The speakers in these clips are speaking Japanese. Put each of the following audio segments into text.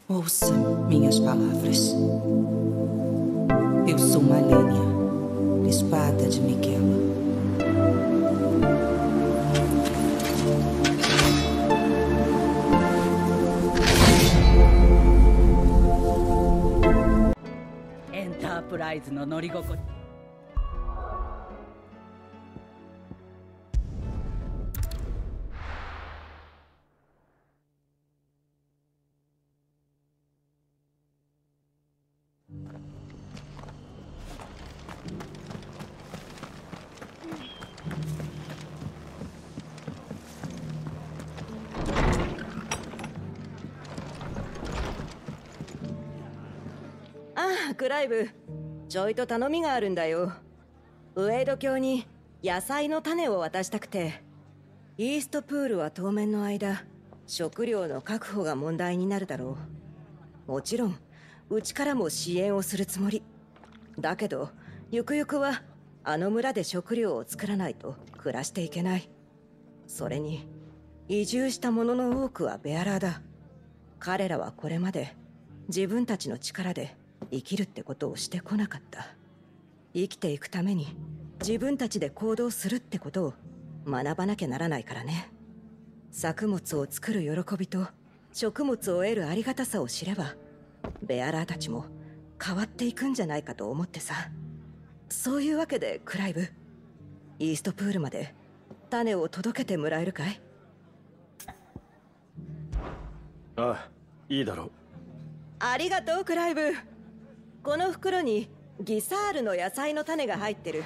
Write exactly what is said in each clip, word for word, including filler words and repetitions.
Ouça minhas palavras. Eu sou Malenia, espada de Miquela. Enterprise の乗り心地。 ああ、クライブ、ちょいと頼みがあるんだよ。ウェイド卿に野菜の種を渡したくて。イーストプールは当面の間食料の確保が問題になるだろう。もちろんうちからも支援をするつもりだけど、ゆくゆくはあの村で食料を作らないと暮らしていけない。それに移住した者の多くはベアラーだ。彼らはこれまで自分たちの力で生きるってことをしてこなかった。生きていくために自分たちで行動するってことを学ばなきゃならないからね。作物を作る喜びと食物を得るありがたさを知れば、ベアラーたちも変わっていくんじゃないかと思ってさ。そういうわけでクライブ、イーストプールまで種を届けてもらえるかい？ ああ、いいだろう。 ありがとうクライブ。この袋にギサールの野菜の種が入ってる。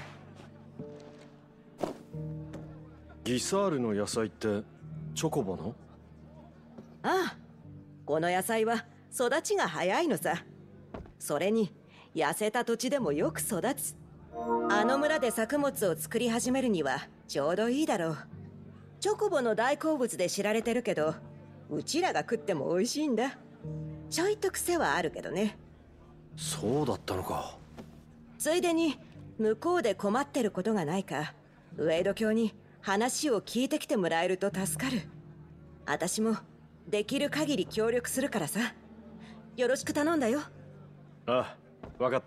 ギサールの野菜ってチョコボの？ ああ、この野菜は育ちが早いのさ。それに痩せた土地でもよく育つ。あの村で作物を作り始めるにはちょうどいいだろう。チョコボの大好物で知られてるけど、うちらが食っても美味しいんだ。ちょいと癖はあるけどね。 そうだったのか。 ついでに向こうで困ってることがないか、ウェイド卿に話を聞いてきてもらえると助かる。私もできる限り協力するからさ。よろしく頼んだよ。 ああ、わかった。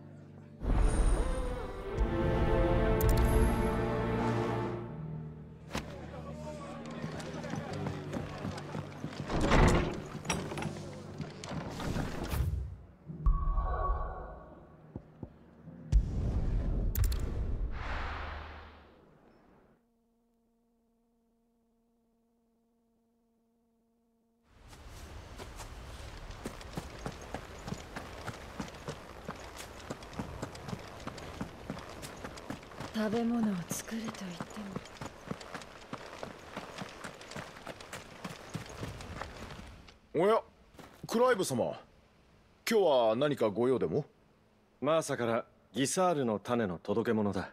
食べ物を作ると言っても。 おや、クライブ様、今日は何かご用でも？ マーサからギサールの種の届け物だ。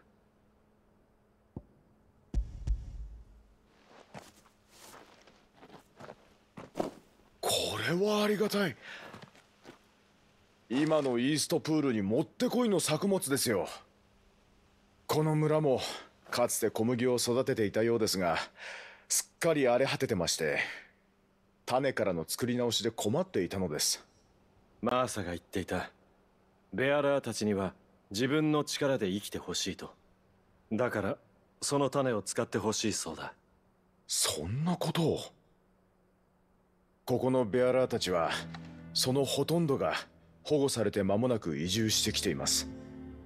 これはありがたい。今のイーストプールにもってこいの作物ですよ。この村もかつて小麦を育てていたようですが、すっかり荒れ果ててまして、種からの作り直しで困っていたのです。 マーサが言っていた。ベアラーたちには自分の力で生きてほしいと。だからその種を使ってほしいそうだ。 そんなことを。ここのベアラーたちはそのほとんどが保護されて間もなく移住してきています。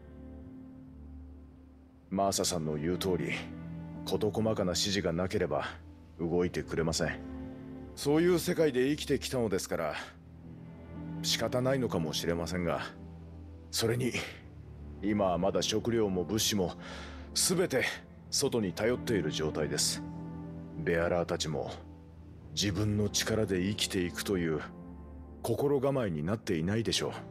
マーサさんの言う通り、事細かな指示がなければ動いてくれません。そういう世界で生きてきたのですから仕方ないのかもしれませんが、それに今はまだ食料も物資も全て外に頼っている状態です。ベアラーたちも自分の力で生きていくという心構えになっていないでしょう。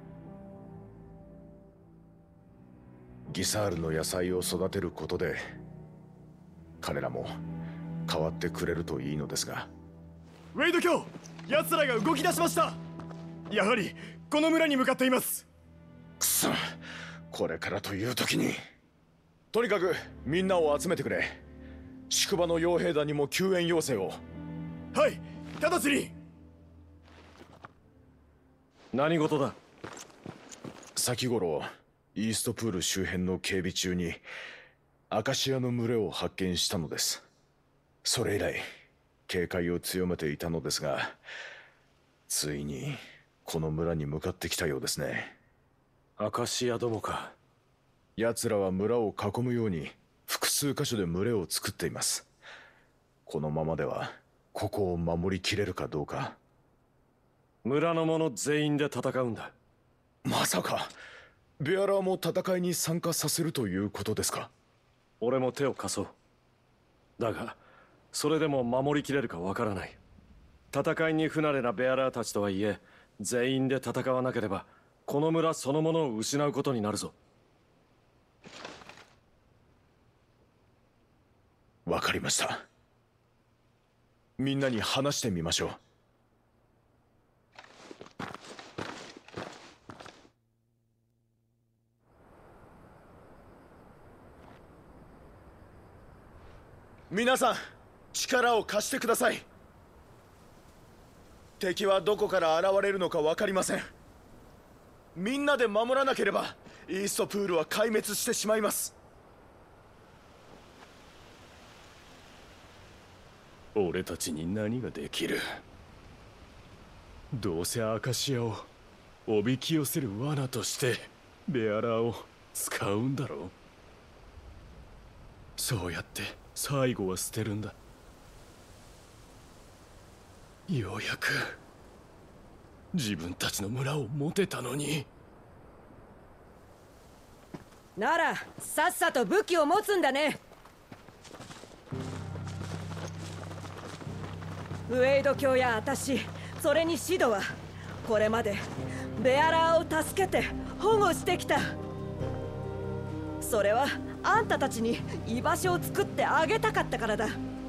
ギサールの野菜を育てることで彼らも変わってくれるといいのですが。 ウェイド卿、奴らが動き出しました。やはりこの村に向かっています。 くそ、これからという時に。とにかくみんなを集めてくれ。宿場の傭兵団にも救援要請を。 はい、直ちに。 何事だ？ 先頃イーストプール周辺の警備中にアカシアの群れを発見したのです。それ以来警戒を強めていたのですが、ついにこの村に向かってきたようですね。 アカシアどもか。 奴らは村を囲むように複数箇所で群れを作っています。このままではここを守りきれるかどうか。 村の者全員で戦うんだ。 まさかベアラーも戦いに参加させるということですか？ 俺も手を貸そう。だがそれでも守りきれるかわからない。戦いに不慣れなベアラーたちとはいえ、全員で戦わなければこの村そのものを失うことになるぞ。 わかりました。みんなに話してみましょう。皆さん、力を貸してください。敵はどこから現れるのか分かりません。みんなで守らなければイーストプールは壊滅してしまいます。 俺たちに何ができる？どうせアカシアをおびき寄せる罠としてベアラーを使うんだろう。そうやって最後は捨てるんだ。ようやく自分たちの村を持てたのに。 ならさっさと武器を持つんだね。ウェイド卿や私、それにシドはこれまでベアラーを助けて保護してきた。それはあんたたちに居場所を作ってあげたかったからだ。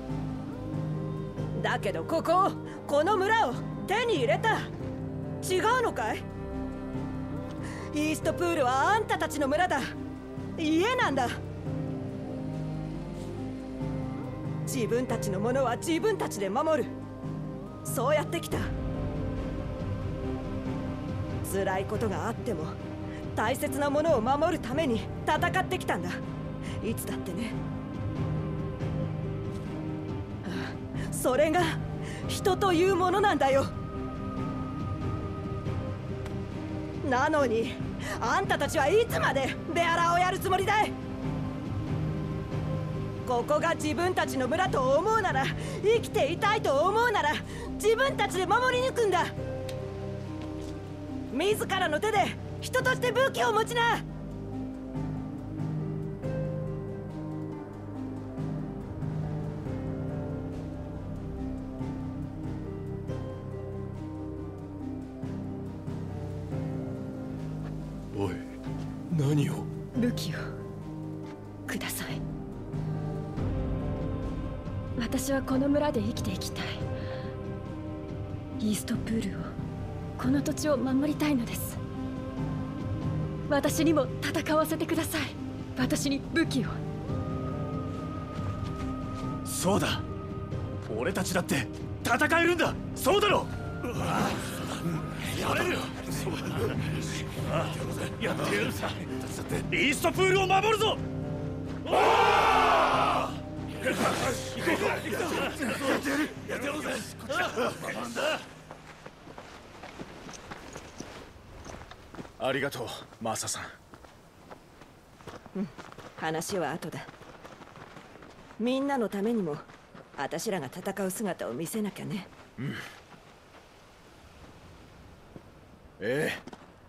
だけどここを、この村を手に入れた。違うのかい？イーストプールはあんたたちの村だ。家なんだ。自分たちのものは自分たちで守る。そうやってきた。辛いことがあっても大切なものを守るために戦ってきたんだ。いつだってね。それが人というものなんだよ。なのにあんたたちはいつまでベアラーをやるつもりだい？ここが自分たちの村と思うなら、生きていたいと思うなら自分たちで守り抜くんだ。自らの手で人として武器を持ちな。 おい、何を？ 武器をください。私はこの村で生きていきたい。イーストプールを、この土地を守りたいのです。私にも戦わせてください。私に武器を。 そうだ、俺たちだって戦えるんだ。そうだろ。やれるよ。やってやるさ。イーストプールを守るぞ。 ありがとう、マーサさん。 うん、話は後だ。みんなのためにも私らが戦う姿を見せなきゃね。 うん。ええ。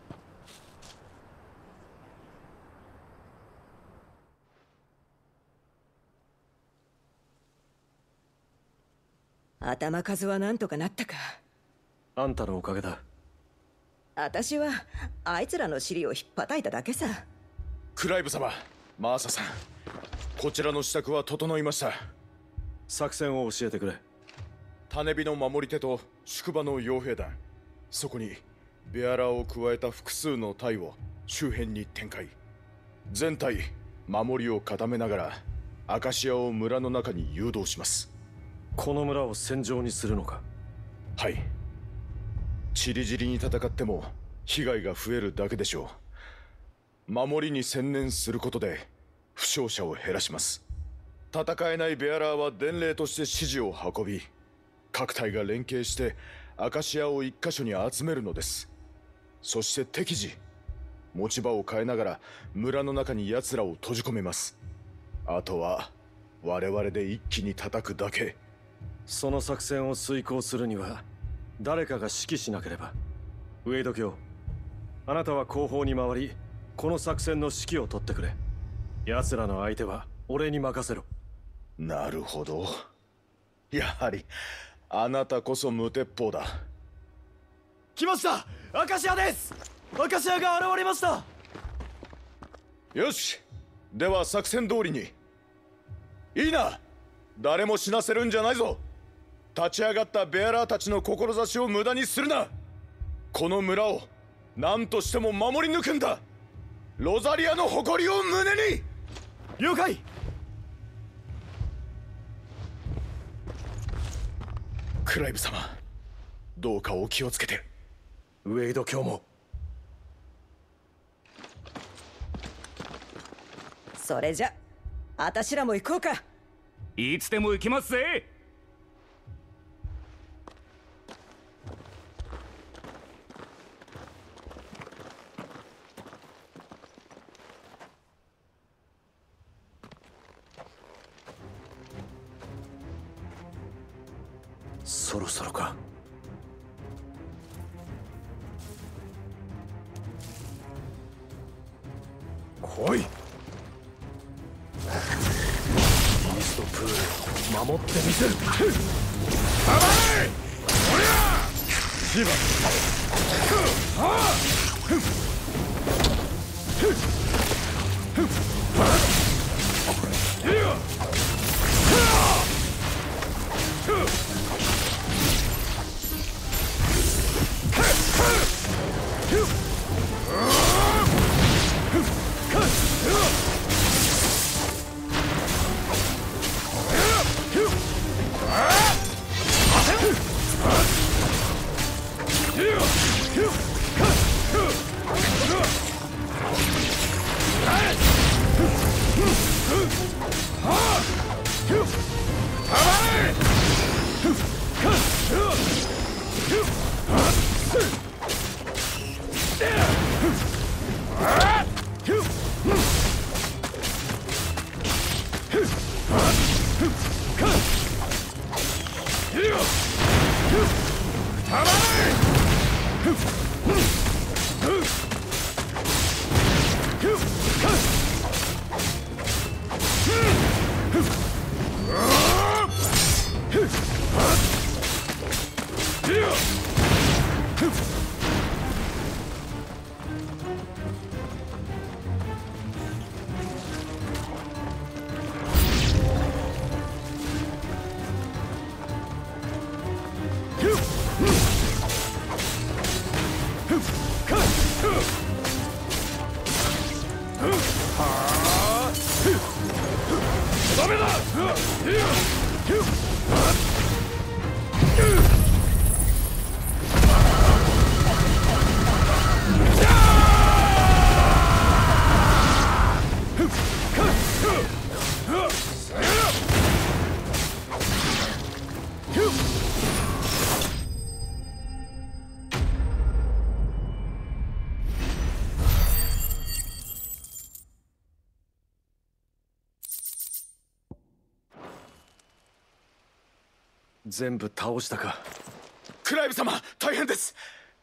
頭数はなんとかなったか。 あんたのおかげだ。 私はあいつらの尻を引っ叩いただけさ。 クライブ様、マーサさん、こちらの支度は整いました。 作戦を教えてくれ。 種火の守り手と宿場の傭兵団、そこにベアラーを加えた複数の隊を周辺に展開。全体守りを固めながらアカシアを村の中に誘導します。 この村を戦場にするのか？ はい。ちりぢりに戦っても被害が増えるだけでしょう。守りに専念することで負傷者を減らします。戦えないベアラーは伝令として指示を運び、各隊が連携してアカシアを一箇所に集めるのです。そして適時持ち場を変えながら村の中に奴らを閉じ込めます。あとは我々で一気に叩くだけ。 その作戦を遂行するには誰かが指揮しなければ。ウェイド卿、あなたは後方に回りこの作戦の指揮を取ってくれ。奴らの相手は俺に任せろ。 なるほど。やはりあなたこそ無鉄砲だ。 来ました。アカシアです。アカシアが現れました。 よし、では作戦通りに。いいな、誰も死なせるんじゃないぞ。立ち上がったベアラーたちの志を無駄にするな。この村を何としても守り抜くんだ。ロザリアの誇りを胸に。 了解。 クライブ様、どうかお気をつけて。 ウェイド卿も。 それじゃあたしらも行こうか。 いつでも行きますぜ。 そろそろか。来い。イーストプール守ってみせる。 甘い。おりゃジバはあ全部倒したか。 クライブ様、大変です。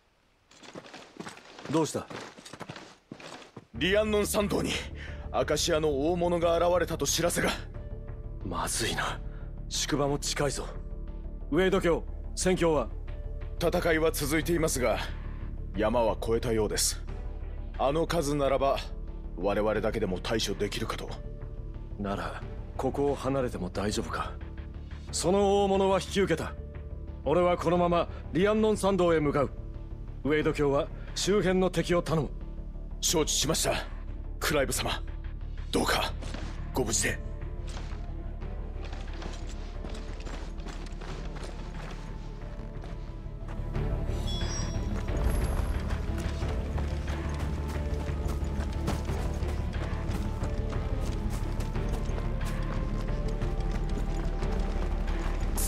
どうした？ リアンノン山道にアカシアの大物が現れたと知らせが。 まずいな、宿場も近いぞ。ウェイド卿、戦況は？ 戦いは続いていますが、山は越えたようです。あの数ならば我々だけでも対処できるかと。 ならここを離れても大丈夫か。その大物は引き受けた。俺はこのままリアンノン山道へ向かう。ウェイド卿は周辺の敵を頼む。 承知しました。クライブ様、どうかご無事で。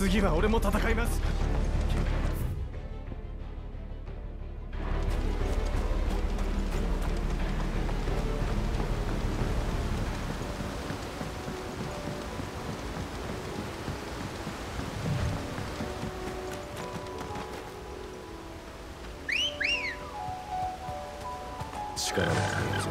次は俺も戦います。 力を借りるぞ。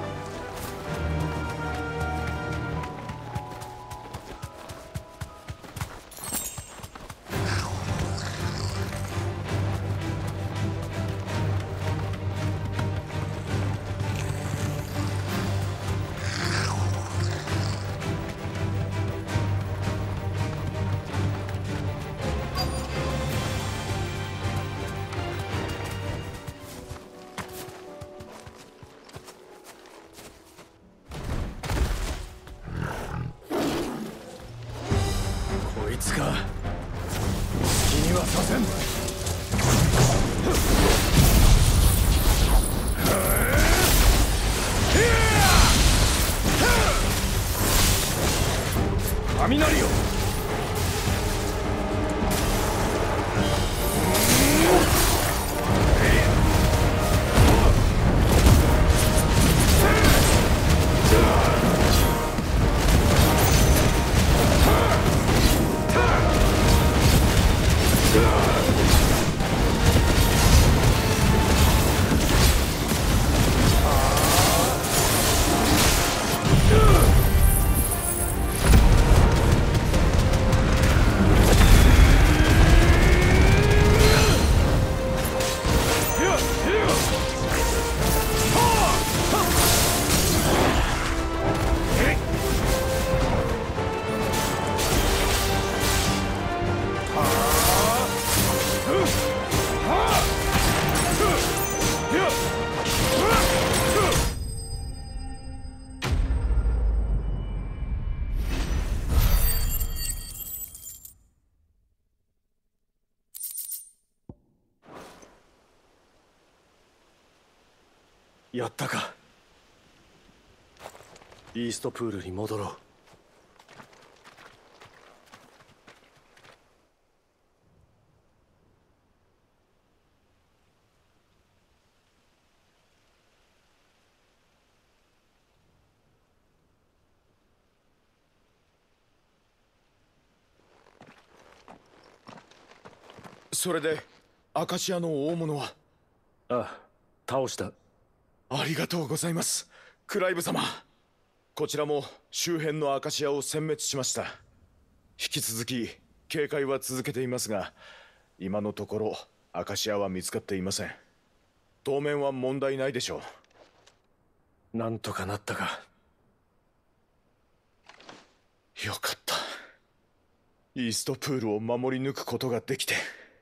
つか好きにはさせん。雷よ。 やったか。イーストプールに戻ろう。 それでアカシアの大物は？ ああ、倒した。 ありがとうございます、クライブ様。こちらも周辺のアカシアを殲滅しました。引き続き警戒は続けていますが、今のところアカシアは見つかっていません。当面は問題ないでしょう。なんとかなったか。 よかった。イーストプールを守り抜くことができて。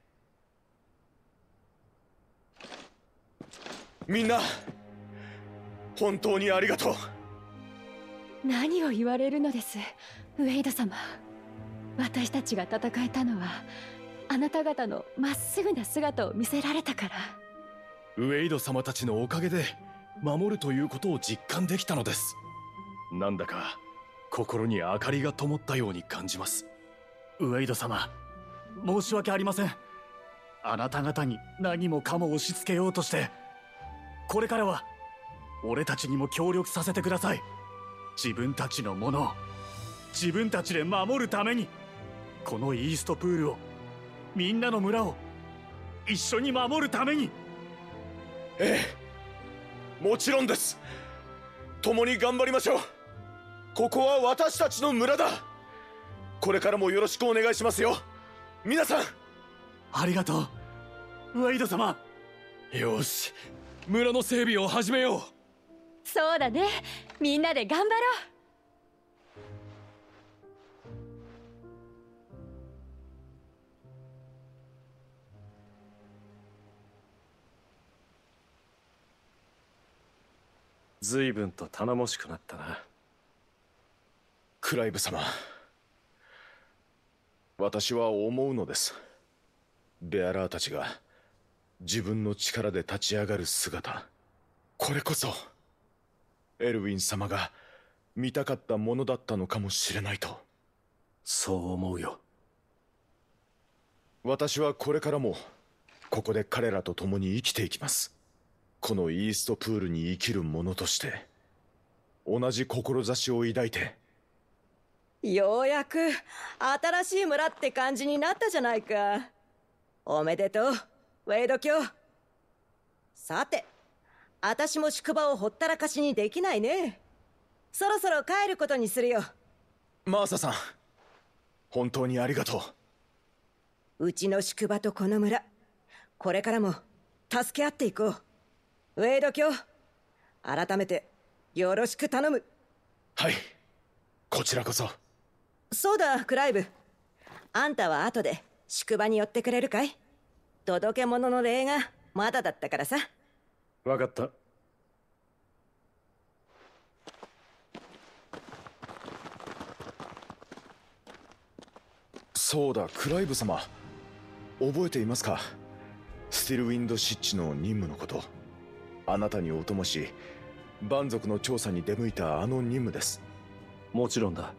みんな本当にありがとう。 何を言われるのです、ウェイド様。私たちが戦えたのはあなた方のまっすぐな姿を見せられたから。 ウェイド様たちのおかげで守るということを実感できたのです。なんだか心に明かりが灯ったように感じます。ウェイド様、申し訳ありません。あなた方に何もかも押し付けようとして。これからは俺たちにも協力させてください。自分たちのものを自分たちで守るために、このイーストプールを、みんなの村を一緒に守るために。 ええ、もちろんです。共に頑張りましょう。ここは私たちの村だ。これからもよろしくお願いしますよ、皆さん。 ありがとう、ウェイド様。よし、村の整備を始めよう。 そうだね、みんなで頑張ろう。 随分と頼もしくなったな、 クライブ様。私は思うのです。ベアラーたちが自分の力で立ち上がる姿、これこそエルウィン様が見たかったものだったのかもしれないと。 そう思うよ。 私はこれからもここで彼らと共に生きていきます。このイーストプールに生きる者として同じ志を抱いて。 ようやく新しい村って感じになったじゃないか。おめでとうウェイド卿。さて私も宿場をほったらかしにできないね。そろそろ帰ることにするよ。 マーサさん、本当にありがとう。うちの宿場とこの村、これからも助け合っていこう。ウェイド卿、改めてよろしく頼む。 はい、こちらこそ。 そうだクライブ、あんたは後で宿場に寄ってくれるかい？届け物の礼がまだだったからさ。 分かった。 そうだクライブ様、覚えていますか？スティルウィンドシッチの任務のこと。あなたにお供し蛮族の調査に出向いたあの任務です。 もちろんだ。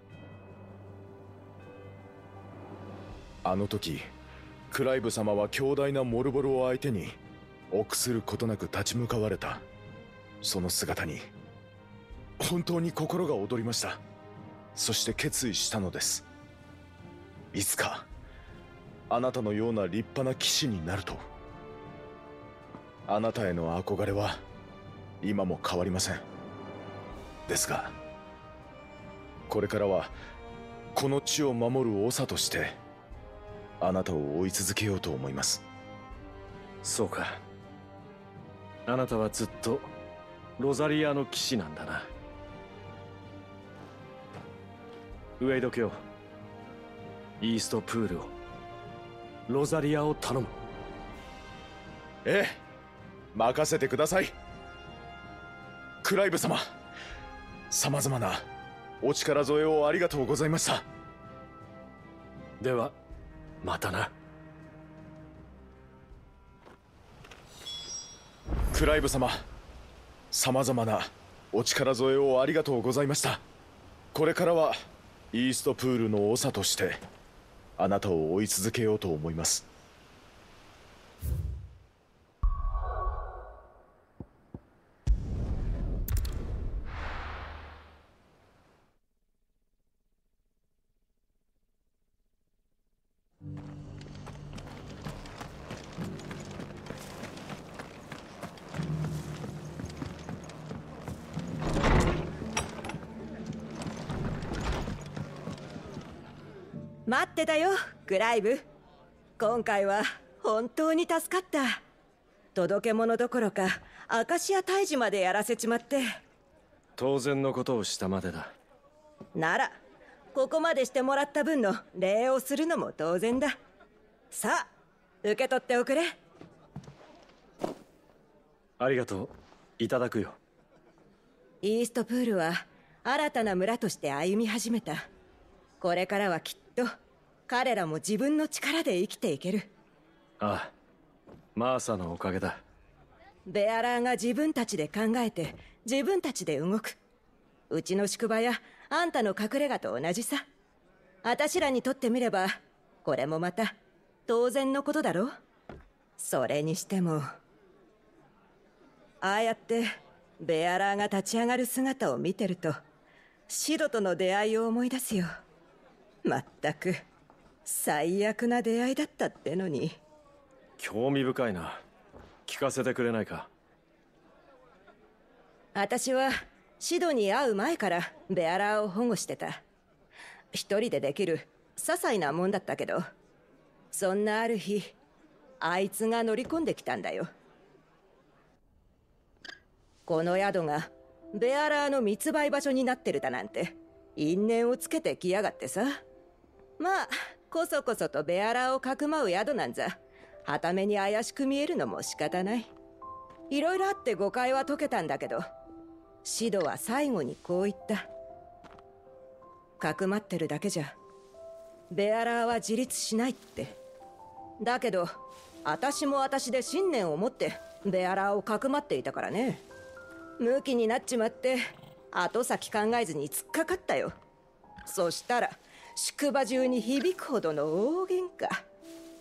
あの時クライブ様は強大なモルボルを相手に臆することなく立ち向かわれた。その姿に本当に心が躍りました。そして決意したのです。いつかあなたのような立派な騎士になると。あなたへの憧れは今も変わりません。ですがこれからはこの地を守る長としてあなたを追い続けようと思います。 そうか、あなたはずっとロザリアの騎士なんだな。ウェイド卿、イーストプールを、ロザリアを頼む。 ええ、任せてください。クライブ様、様々なお力添えをありがとうございました。 ではまたな。 クライブ様、様々なお力添えをありがとうございました。これからはイーストプールの長としてあなたを追い続けようと思います。 待ってたよグライブ。今回は本当に助かった。届け物どころかアカシア退治までやらせちまって。 当然のことをしたまでだ。 ならここまでしてもらった分の礼をするのも当然だ。さあ受け取っておくれ。 ありがとう。いただくよ。 イーストプールは新たな村として歩み始めた。これからはきっと彼らも自分の力で生きていける。 ああ、マーサのおかげだ。 ベアラーが自分たちで考えて自分たちで動く。うちの宿場やあんたの隠れ家と同じさ。あたしらにとってみればこれもまた当然のことだろ。それにしてもああやってベアラーが立ち上がる姿を見てるとシドとの出会いを思い出すよ。まったく最悪な出会いだったってのに。 興味深いな。聞かせてくれないか。 私はシドに会う前からベアラーを保護してた。一人でできる些細なもんだったけど、そんなある日あいつが乗り込んできたんだよ。この宿がベアラーの密売場所になってるだなんて因縁をつけてきやがってさ。まあこそこそとベアラーをかくまう宿なんざはために怪しく見えるのも仕方ない。いろいろあって誤解は解けたんだけど、シドは最後にこう言った。かくまってるだけじゃベアラーは自立しないって。だけど私も私で信念を持ってベアラーをかくまっていたからね。ムキになっちまって後先考えずに突っかかったよ。そしたら宿場中に響くほどの大喧嘩。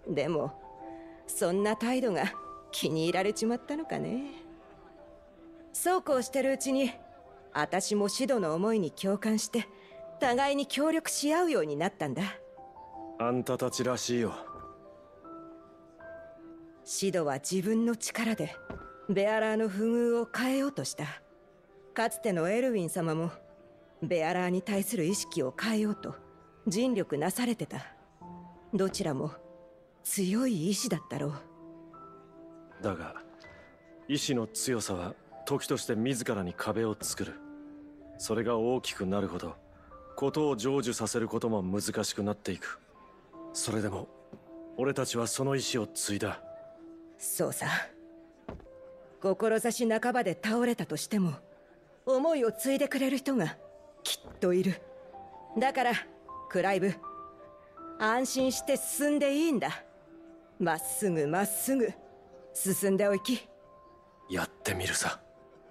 でもそんな態度が気に入られちまったのかね。そうこうしてるうちに私もシドの思いに共感して互いに協力し合うようになったんだ。 あんたたちらしいよ。 シドは自分の力でベアラーの不遇を変えようとした。かつてのエルウィン様もベアラーに対する意識を変えようと尽力なされてた。どちらも強い意志だったろう。 だが意志の強さは時として自らに壁を作る。それが大きくなるほどことを成就させることも難しくなっていく。それでも俺たちはその意志を継いだ。 そうさ。志半ばで倒れたとしても思いを継いでくれる人がきっといる。だからクライブ、安心して進んでいいんだ。まっすぐまっすぐ進んでおき。 やってみるさ。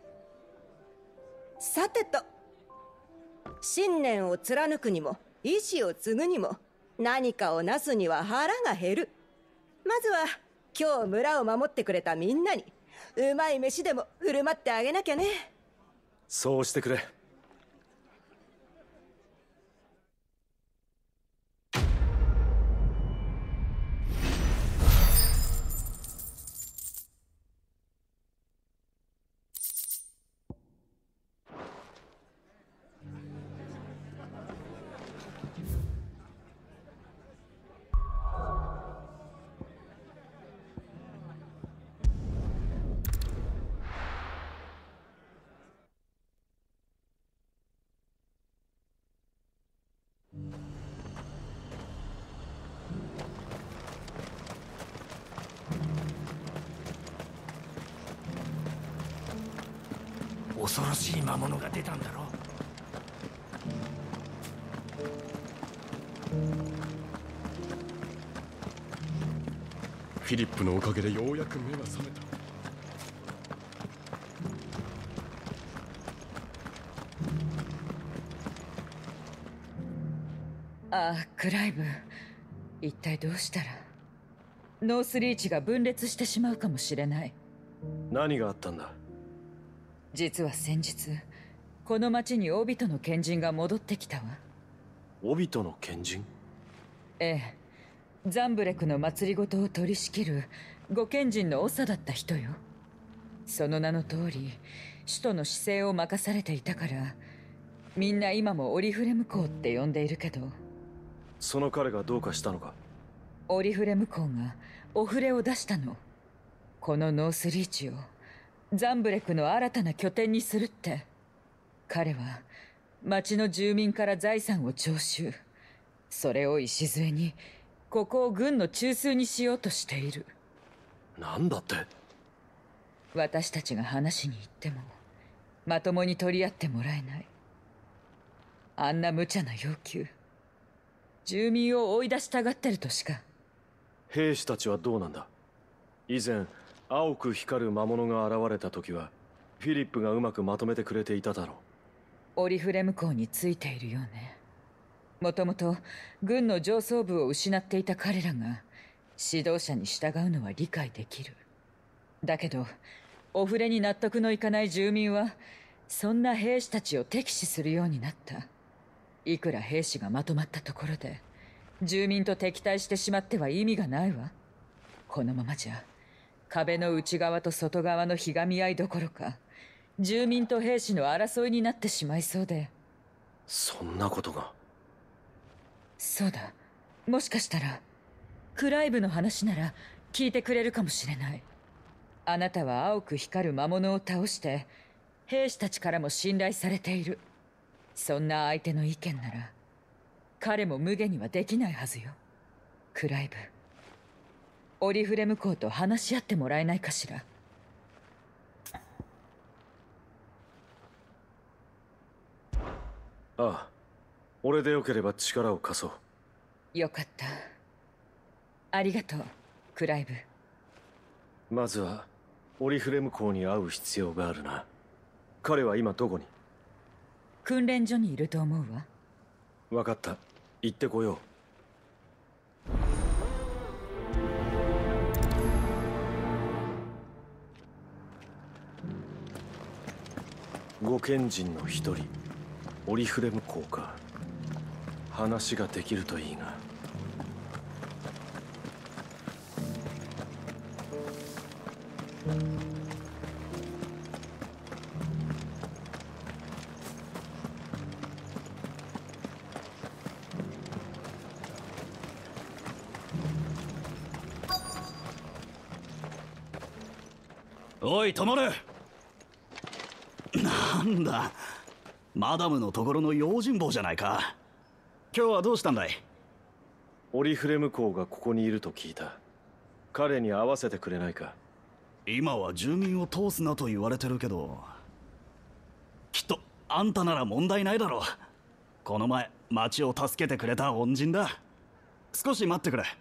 さてと、信念を貫くにも意志を継ぐにも何かをなすには腹が減る。まずは今日村を守ってくれたみんなにうまい飯でも振る舞ってあげなきゃね。 そうしてくれ。 恐ろしい魔物が出たんだろ。 フィリップのおかげでようやく目が覚めた。 ああ、クライブ、一体どうしたら。ノースリーチが分裂してしまうかもしれない。 何があったんだ。 実は先日この町にオビトの賢人が戻ってきたわ。 オビトの賢人？ ええ、ザンブレクの祭りごとを取り仕切る御賢人の長だった人よ。その名の通り首都の司政を任されていたからみんな今もオリフレム公って呼んでいるけど。 その彼がどうかしたのか。 オリフレム公がお触れを出したの。このノースリーチをザンブレクの新たな拠点にするって。彼は町の住民から財産を徴収、それを礎にここを軍の中枢にしようとしている。 なんだって。 私たちが話しに行ってもまともに取り合ってもらえない。あんな無茶な要求、住民を追い出したがってるとしか。 兵士たちはどうなんだ。以前青く光る魔物が現れた時はフィリップがうまくまとめてくれていただろう。 オリフレム公についているようね。もともと軍の上層部を失っていた彼らが指導者に従うのは理解できる。だけどお触れに納得のいかない住民はそんな兵士たちを敵視するようになった。いくら兵士がまとまったところで住民と敵対してしまっては意味がないわ。このままじゃ壁の内側と外側のひがみ合いどころか住民と兵士の争いになってしまいそうで。 そんなことが。 そうだ、もしかしたらクライブの話なら聞いてくれるかもしれない。あなたは青く光る魔物を倒して兵士たちからも信頼されている。そんな相手の意見なら彼も無下にはできないはずよ。クライブ、オリフレム公と話し合ってもらえないかしら。 ああ、俺でよければ力を貸そう。 よかった。ありがとう、クライブ。 まずはオリフレム公に会う必要があるな。彼は今どこに？ 訓練所にいると思うわ。 分かった、行ってこよう。 御賢人の一人オリフレム公か。話ができるといいが。 おい、止まれ。なんだ、マダムのところの用心棒じゃないか。今日はどうしたんだい？ オリフレム公がここにいると聞いた。彼に会わせてくれないか。 今は住民を通すなと言われてるけど、きっとあんたなら問題ないだろう。この前町を助けてくれた恩人だ。少し待ってくれ。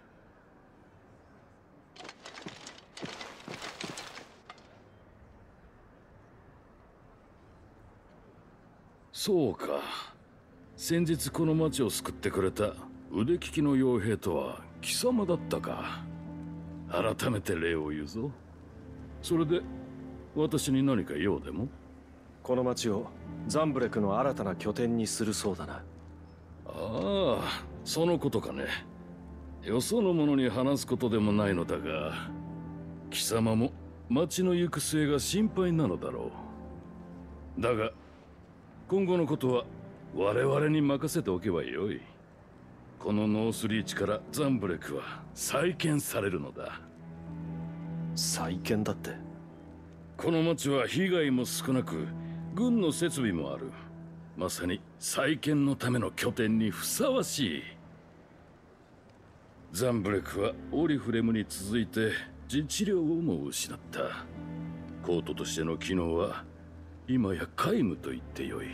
そうか。先日この町を救ってくれた腕利きの傭兵とは貴様だったか。改めて礼を言うぞ。それで私に何か用でも？ この町をザンブレクの新たな拠点にするそうだな。 ああ、そのことかね。よその者に話すことでもないのだが、貴様も町の行く末が心配なのだろう。だが今後のことは我々に任せておけばよい。このノースリーチからザンブレクは再建されるのだ。 再建だって？ この町は被害も少なく軍の設備もある。まさに再建のための拠点にふさわしい。ザンブレクはオリフレムに続いて自治領をも失った。コートとしての機能は今や皆無と言ってよい。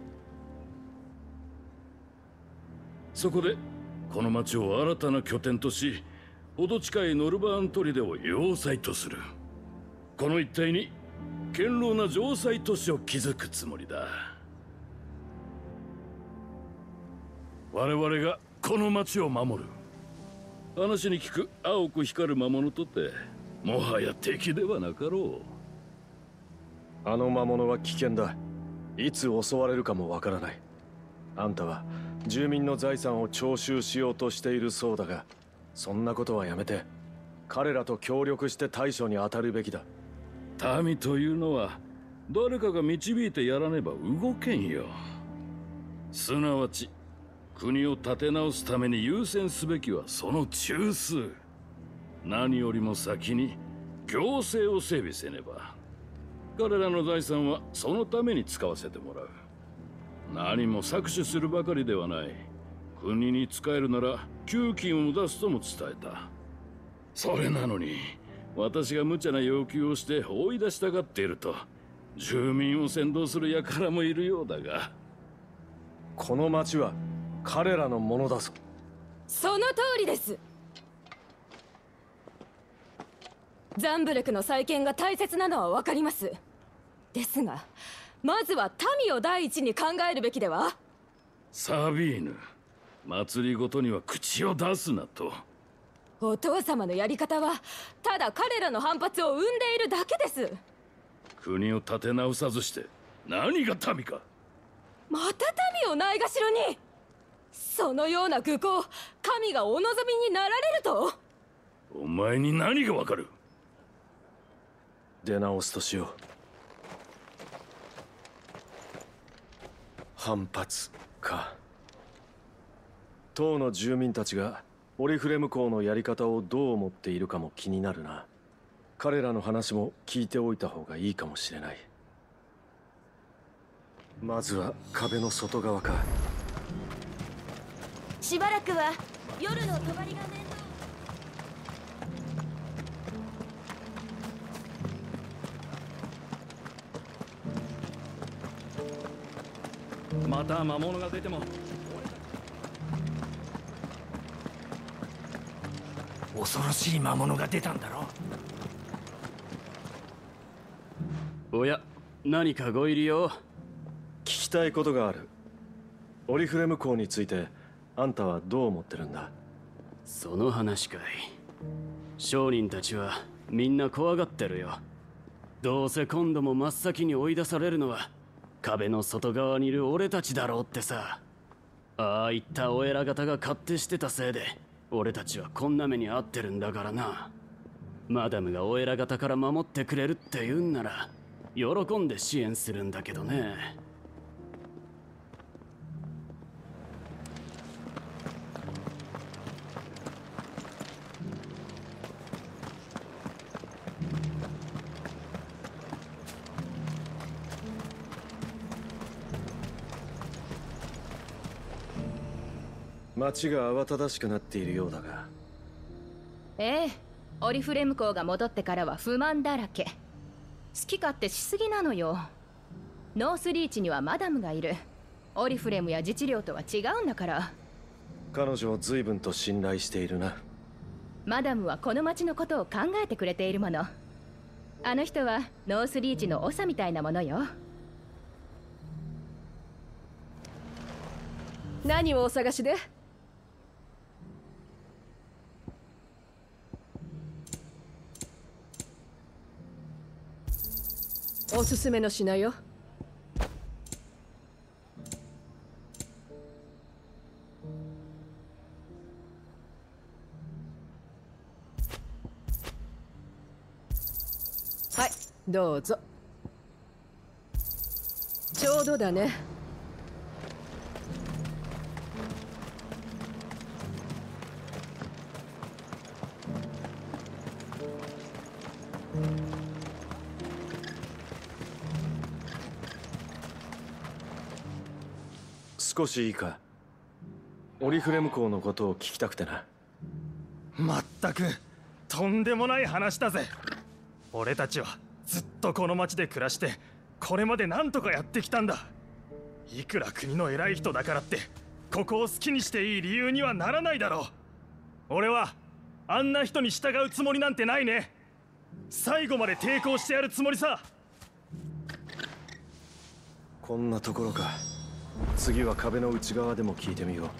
そこでこの町を新たな拠点とし、程近いノルバーン砦を要塞とする。この一帯に堅牢な城塞都市を築くつもりだ。我々がこの町を守る。話に聞く青く光る魔物とてもはや敵ではなかろう。あの魔物は危険だ。いつ襲われるかもわからない。あんたは住民の財産を徴収しようとしているそうだが、そんなことはやめて彼らと協力して対処に当たるべきだ。 民というのは誰かが導いてやらねば動けんよ。すなわち国を立て直すために優先すべきはその中枢。何よりも先に行政を整備せねば。彼らの財産はそのために使わせてもらう。何も搾取するばかりではない。国に仕えるなら給金を出すとも伝えた。それなのに私が無茶な要求をして追い出したがっていると住民を扇動する輩もいるようだが。 この町は彼らのものだぞ。 その通りです。ザンブレクの再建が大切なのは分かります。ですがまずは民を第一に考えるべきでは？ サビーヌ、祭りごとには口を出すなと。 お父様のやり方はただ彼らの反発を生んでいるだけです。 国を立て直さずして何が民か。 また民をないがしろに。そのような愚行、神がお望みになられると？ お前に何がわかる？ 出直すとしよう。反発か。当の住民たちがオリフレム公のやり方をどう思っているかも気になるな。彼らの話も聞いておいた方がいいかもしれない。まずは壁の外側か。 しばらくは夜の帳が面倒。 また魔物が出ても。 恐ろしい魔物が出たんだろ。 おや、何かご入りよ。 聞きたいことがある。オリフレム公についてあんたはどう思ってるんだ？ その話かい。商人たちはみんな怖がってるよ。どうせ今度も真っ先に追い出されるのは壁の外側にいる俺たちだろうってさ。ああいったお偉方が勝手してたせいで俺たちはこんな目に遭ってるんだからな。マダムがお偉方から守ってくれるって言うんなら喜んで支援するんだけどね。 街が慌ただしくなっているようだが。 ええ、オリフレム公が戻ってからは不満だらけ。好き勝手しすぎなのよ。ノースリーチにはマダムがいる。オリフレムや自治領とは違うんだから。 彼女を随分と信頼しているな。 マダムはこの町のことを考えてくれているもの。あの人はノースリーチの長みたいなものよ。 何をお探しで？おすすめの品よ。はい、どうぞ。ちょうどだね。 少しいいか。オリフレム公のことを聞きたくてな。 まったくとんでもない話だぜ。俺たちはずっとこの町で暮らしてこれまで何とかやってきたんだ。いくら国の偉い人だからってここを好きにしていい理由にはならないだろう。俺はあんな人に従うつもりなんてないね。最後まで抵抗してやるつもりさ。 こんなところか。次は壁の内側でも聞いてみよう。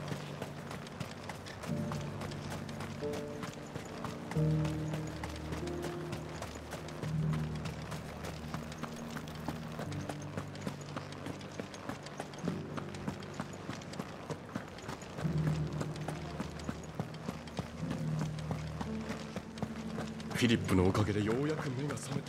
フィリップのおかげでようやく目が覚めた。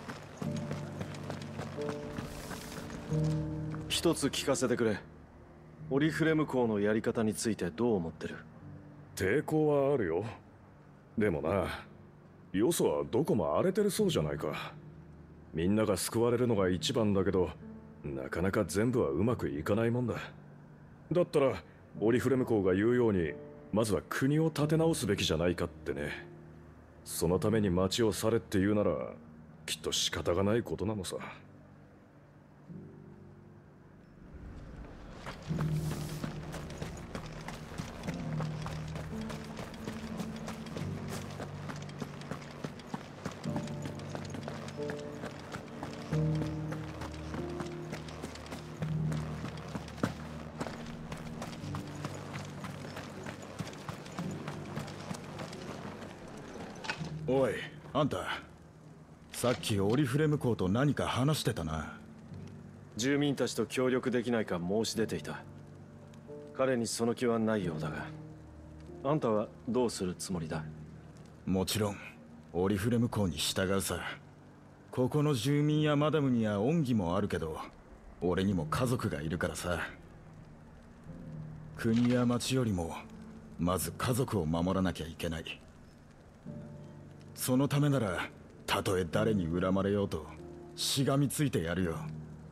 一つ聞かせてくれ。オリフレム公のやり方についてどう思ってる？ 抵抗はあるよ。でもな、よそはどこも荒れてるそうじゃないか。みんなが救われるのが一番だけど、なかなか全部はうまくいかないもんだ。だったらオリフレム公が言うようにまずは国を立て直すべきじゃないかってね。そのために町を去れって言うならきっと仕方がないことなのさ。 おい、あんた。さっきオリフレム公と何か話してたな。 住民たちと協力できないか申し出ていた。彼にその気はないようだが、あんたはどうするつもりだ？ もちろんオリフレム公に従うさ。ここの住民やマダムには恩義もあるけど、俺にも家族がいるからさ。国や町よりもまず家族を守らなきゃいけない。そのためならたとえ誰に恨まれようとしがみついてやるよ。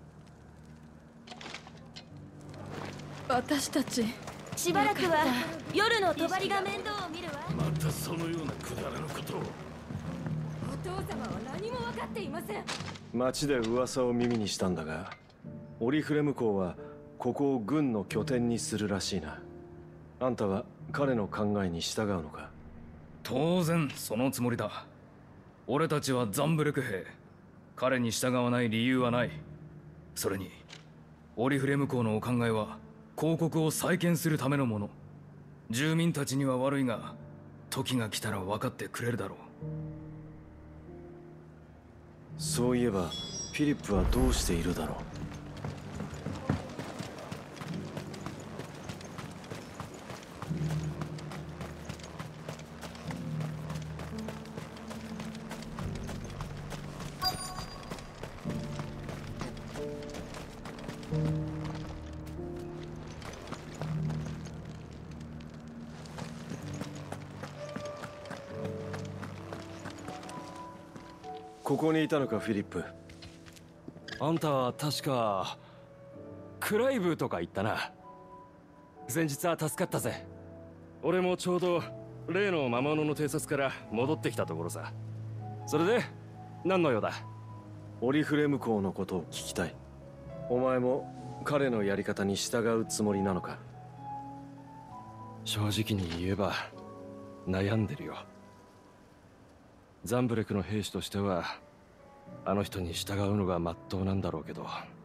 私たちしばらくは夜の帳が面倒を見るわ。 またそのようなくだらぬことを。 お父様は何も分かっていません。 町で噂を耳にしたんだが、オリフレム公はここを軍の拠点にするらしいな。あんたは彼の考えに従うのか？ 当然そのつもりだ。俺たちはザンブレク兵。彼に従わない理由はない。それにオリフレム公のお考えは公国を再建するためのもの。住民たちには悪いが時が来たら分かってくれるだろう。 そういえばフィリップはどうしているだろう。 ここにいたのか、フィリップ。 あんたは確かクライブとか言ったな。先日は助かったぜ。俺もちょうど例の魔物の偵察から戻ってきたところさ。それで何の用だ？ オリフレム公のことを聞きたい。お前も彼のやり方に従うつもりなのか？ 正直に言えば悩んでるよ。ザンブレクの兵士としてはあの人に従うのが真っ当なんだろうけど。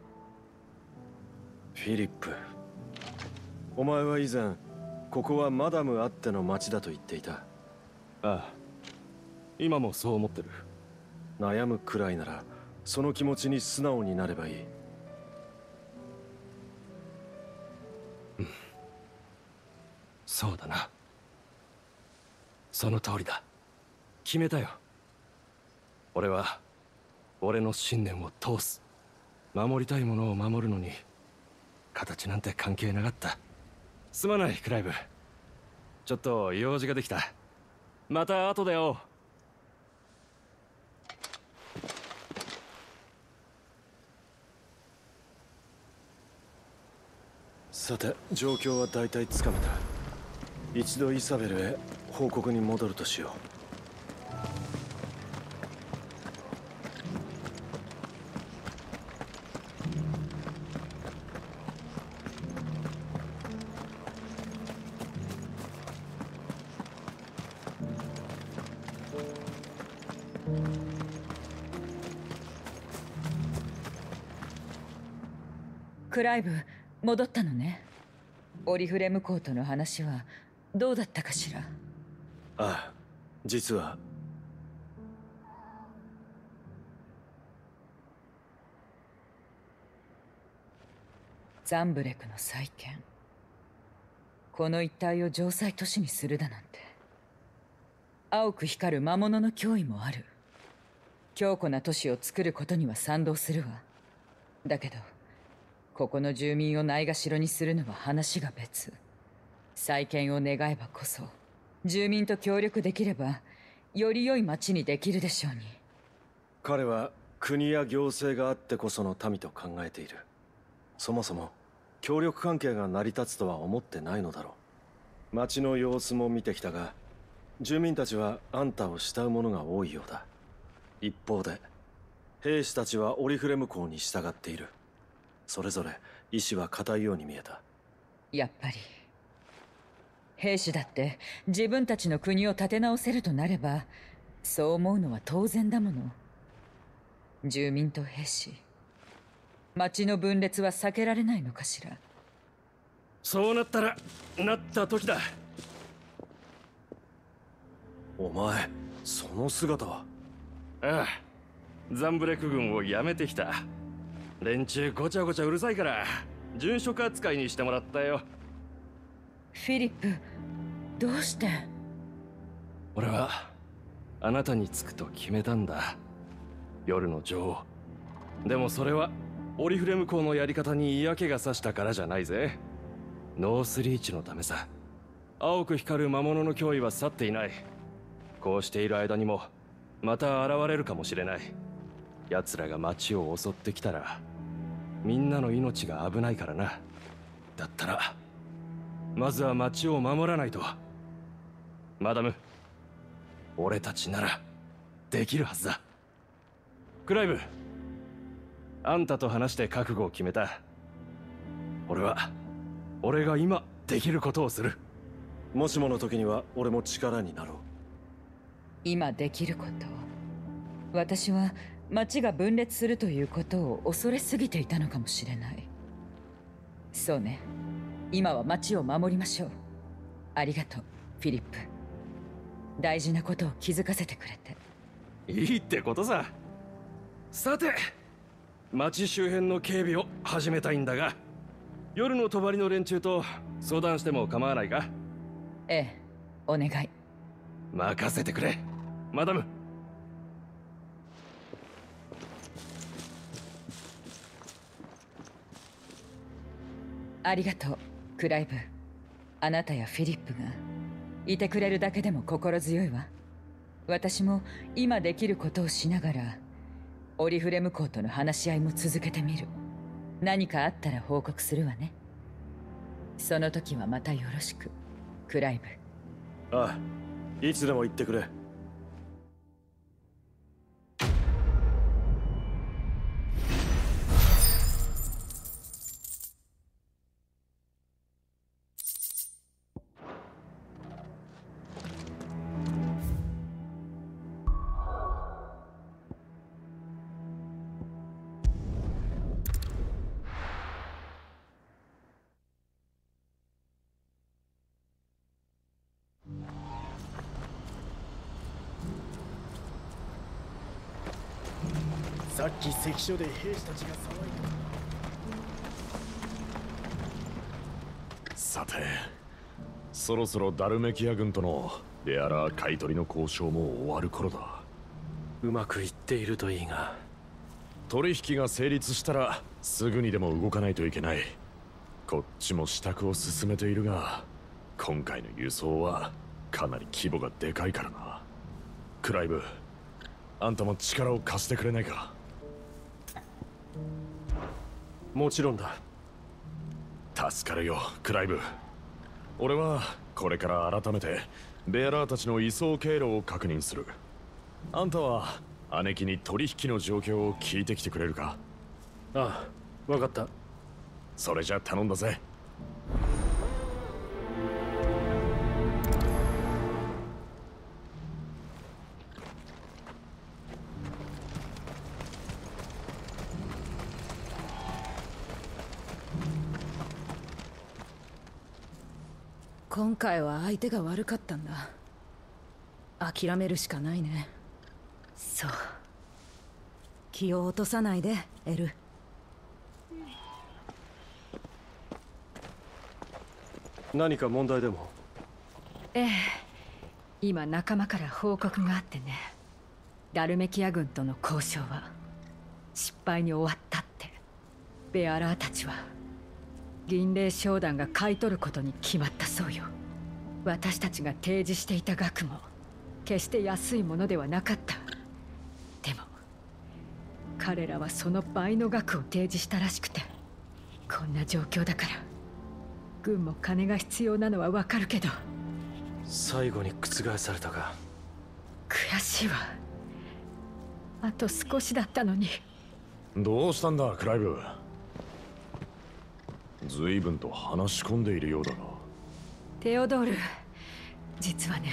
フィリップ、お前は以前ここはマダムあっての町だと言っていた。 ああ、今もそう思ってる。 悩むくらいならその気持ちに素直になればいい。 うん、そうだな。その通りだ。決めたよ。俺は俺の信念を通す。守りたいものを守るのに形なんて関係なかった。すまないクライブ、ちょっと用事ができた。また後で会おう。 さて、状況は大体つかめた。一度イサベルへ報告に戻るとしよう。 クライブ、戻ったのね。オリフレム公との話はどうだったかしら？ ああ、実はザンブレクの再建、この一帯を城塞都市にするだなんて。青く光る魔物の脅威もある。強固な都市を作ることには賛同するわ。だけどここの住民をないがしろにするのは話が別。再建を願えばこそ住民と協力できればより良い町にできるでしょうに。 彼は国や行政があってこその民と考えている。そもそも協力関係が成り立つとは思ってないのだろう。町の様子も見てきたが、住民たちはあんたを慕う者が多いようだ。一方で兵士たちはオリフレム公に従っている。それぞれ意志は固いように見えた。 やっぱり兵士だって自分たちの国を立て直せるとなればそう思うのは当然だもの。住民と兵士、町の分裂は避けられないのかしら。 そうなったらなった時だ。 お前、その姿は。 ああ、ザンブレク軍を辞めてきた。連中ごちゃごちゃうるさいから殉職扱いにしてもらったよ。 フィリップ、どうして？ 俺はあなたにつくと決めたんだ、夜の女王。でもそれはオリフレム公のやり方に嫌気がさしたからじゃないぜ。ノースリーチのためさ。青く光る魔物の脅威は去っていない。こうしている間にもまた現れるかもしれない。奴らが町を襲ってきたらみんなの命が危ないからな。だったらまずは町を守らないと。マダム、俺たちならできるはずだ。クライブ、あんたと話して覚悟を決めた。俺は俺が今できることをする。 もしもの時には俺も力になろう。 今できること、私は町が分裂するということを恐れすぎていたのかもしれない。そうね、今は町を守りましょう。ありがとうフィリップ、大事なことを気づかせてくれて。 いいってことさ。さて、町周辺の警備を始めたいんだが、夜の帳の連中と相談しても構わないか？ ええ、お願い。 任せてくれマダム。 ありがとうクライブ。あなたやフィリップがいてくれるだけでも心強いわ。私も今できることをしながらオリフレム公との話し合いも続けてみる。何かあったら報告するわね。その時はまたよろしく、クライブ。 ああ、いつでも言ってくれ。 さっき関所で兵士たちが騒いだ。さて、そろそろダルメキア軍とのベアラー買い取りの交渉も終わる頃だ。 うまくいっているといいが。 取引が成立したらすぐにでも動かないといけない。こっちも支度を進めているが、今回の輸送はかなり規模がでかいからな。クライブ、あんたも力を貸してくれないか？ もちろんだ。 助かるよ、クライブ。俺はこれから改めてベアラーたちの移送経路を確認する。あんたは姉貴に取引の状況を聞いてきてくれるか？ ああ、分かった。 それじゃ頼んだぜ。 今回は相手が悪かったんだ。諦めるしかないね。そう。気を落とさないで、エル。 何か問題でも？ ええ、今仲間から報告があってね。ダルメキア軍との交渉は失敗に終わったって。ベアラーたちは銀霊商団が買い取ることに決まったそうよ。私たちが提示していた額も決して安いものではなかった。でも彼らはその倍の額を提示したらしくて、こんな状況だから軍も金が必要なのはわかるけど。 最後に覆されたか。 悔しいわ。あと少しだったのに。 どうしたんだ、クライブ。随分と話し込んでいるようだが。 テオドール、実はね。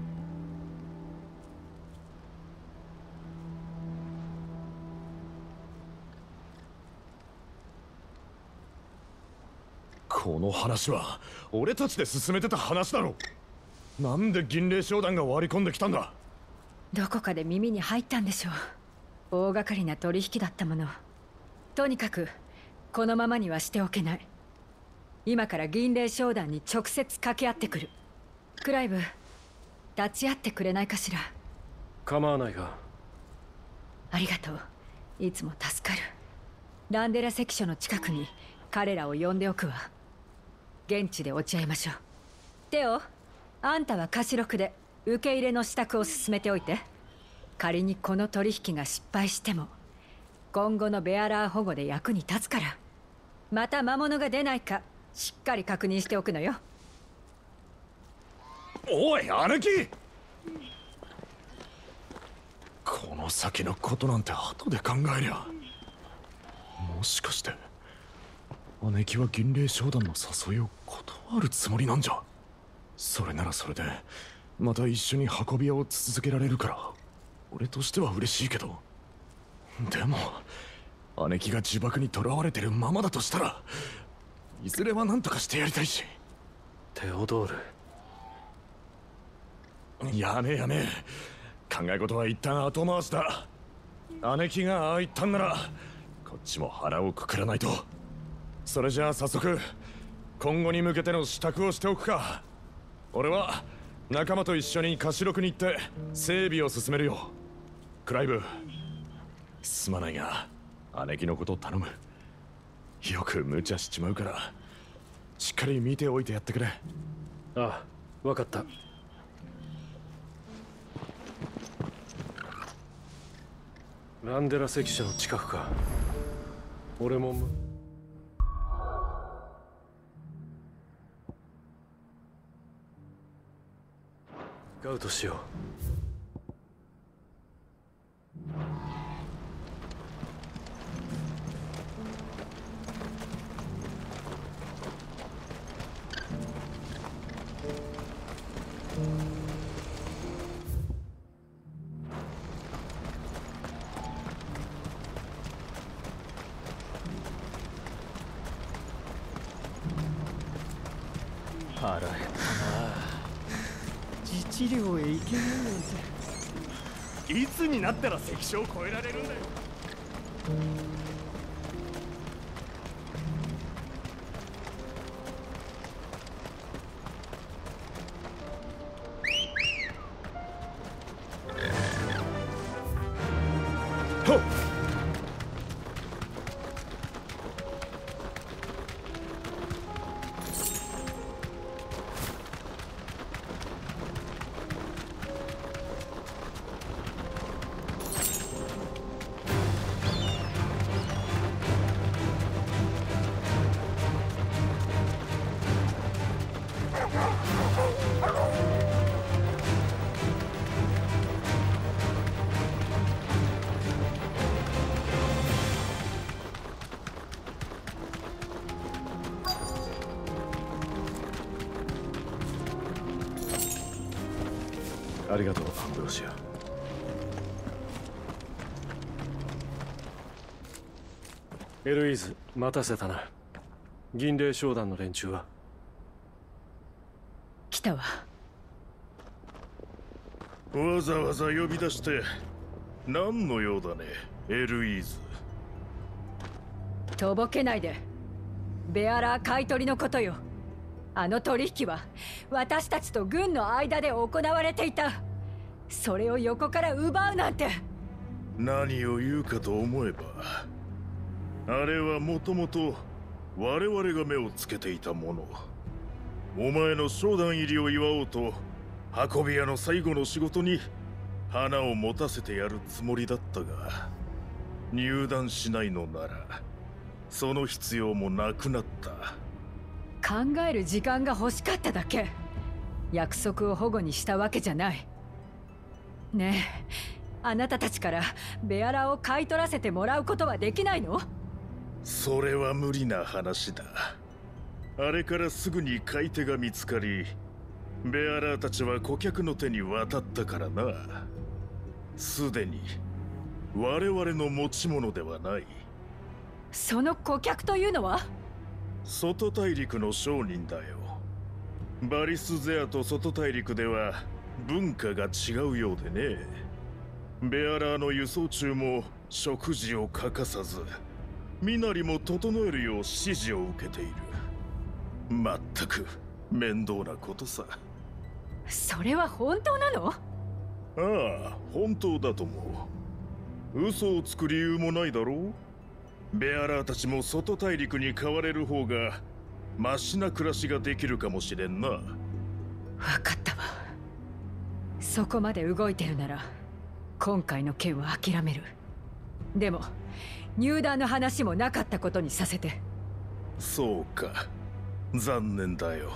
この話は俺たちで進めてた話だろ。なんで銀霊商団が割り込んできたんだ？ どこかで耳に入ったんでしょう。大掛かりな取引だったもの。とにかくこのままにはしておけない。今から銀霊商団に直接掛け合ってくる。クライブ、立ち会ってくれないかしら。 構わないが。 ありがとう。いつも助かる。ランデラ関所の近くに彼らを呼んでおくわ。現地で落ち合いましょう。テオ、あんたはカシロクで受け入れの支度を進めておいて。仮にこの取引が失敗しても今後のベアラー保護で役に立つから。また魔物が出ないかしっかり確認しておくのよ。 おい、姉貴！この先のことなんて後で考えりゃ。もしかして姉貴は銀霊商団の誘いを断るつもりなんじゃ。それならそれでまた一緒に運び屋を続けられるから俺としては嬉しいけど。でも姉貴が呪縛に囚われてるままだとしたらいずれは何とかしてやりたいし。 テオドール、やめやめ。考え事は一旦後回しだ。姉貴がああ言ったんならこっちも腹をくくらないと。それじゃあ早速今後に向けての支度をしておくか。俺は仲間と一緒にカシロクに行って整備を進めるよ。クライブ、すまないが姉貴のこと頼む。よく無茶しちまうからしっかり見ておいてやってくれ。 ああ、分かった。 ランデラ関所の近くか。俺もむスカウトしよう。 腹減ったな。自治領へ行けないなんて。いつになったら関所を越えられるんだよ。 はっ。 ありがとう、アンブロシア。エルイーズ、待たせたな。銀霊商団の連中は？ 来たわ。 わざわざ呼び出して何の用だね、エルイーズ。 とぼけないで。ベアラー買い取りのことよ。あの取引は私たちと軍の間で行われていた。それを横から奪うなんて。 何を言うかと思えば、あれはもともと我々が目をつけていたもの。お前の商団入りを祝おうと運び屋の最後の仕事に花を持たせてやるつもりだったが、入団しないのならその必要もなくなった。 考える時間が欲しかっただけ。約束を保護にしたわけじゃない。ねえ、あなたたちからベアラを買い取らせてもらうことはできないの？ それは無理な話だ。あれからすぐに買い手が見つかり、ベアラーたちは顧客の手に渡ったからな。すでに我々の持ち物ではない。 その顧客というのは？ 外大陸の商人だよ。バリスゼアと外大陸では文化が違うようでね。ベアラーの輸送中も食事を欠かさず、身なりも整えるよう指示を受けている。まったく面倒なことさ。 それは本当なの？ ああ、本当だと思う。嘘をつく理由もないだろう。ベアラーたちも外大陸に変われる方がマシな暮らしができるかもしれんな。 分かったわ。そこまで動いてるなら今回の件は諦める。でも入団の話もなかったことにさせて。 そうか、残念だよ。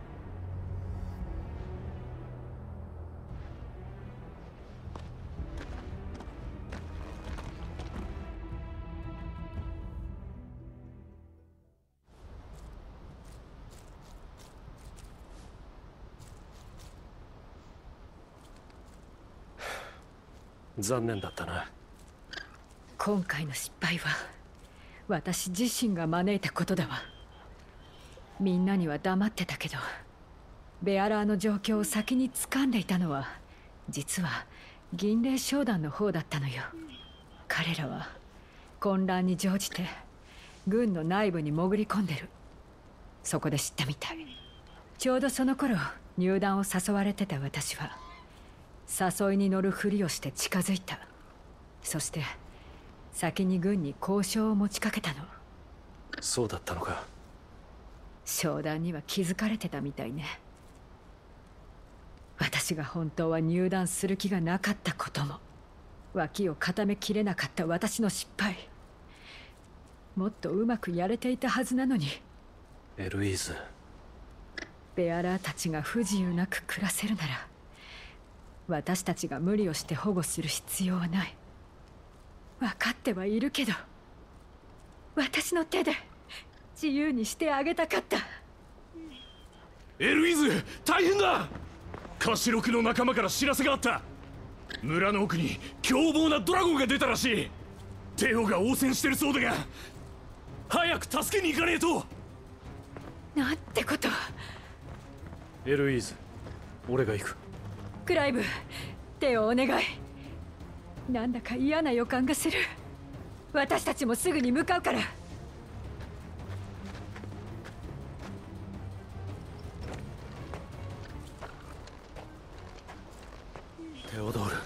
残念だったな。 今回の失敗は私自身が招いたことだわ。みんなには黙ってたけど、ベアラーの状況を先に掴んでいたのは実は銀霊商団の方だったのよ。彼らは混乱に乗じて軍の内部に潜り込んでる。そこで知ったみたい。ちょうどその頃入団を誘われてた私は誘いに乗るふりをして近づいた。そして先に軍に交渉を持ちかけたの。 そうだったのか。 商談には気づかれてたみたいね。私が本当は入団する気がなかったことも。 脇を固めきれなかった私の失敗。もっとうまくやれていたはずなのに。 エルイーズ。 ベアラーたちが不自由なく暮らせるなら、私たちが無理をして保護する必要はない。分かってはいるけど、私の手で自由にしてあげたかった。 エルイーズ、大変だ。カシロクの仲間から知らせがあった。村の奥に凶暴なドラゴンが出たらしい。テオが応戦してるそうだが、早く助けに行かねえと。 なんてこと。 エルイーズ、俺が行く。 クライブ、手をお願い。なんだか嫌な予感がする。私たちもすぐに向かうから。 テオドール、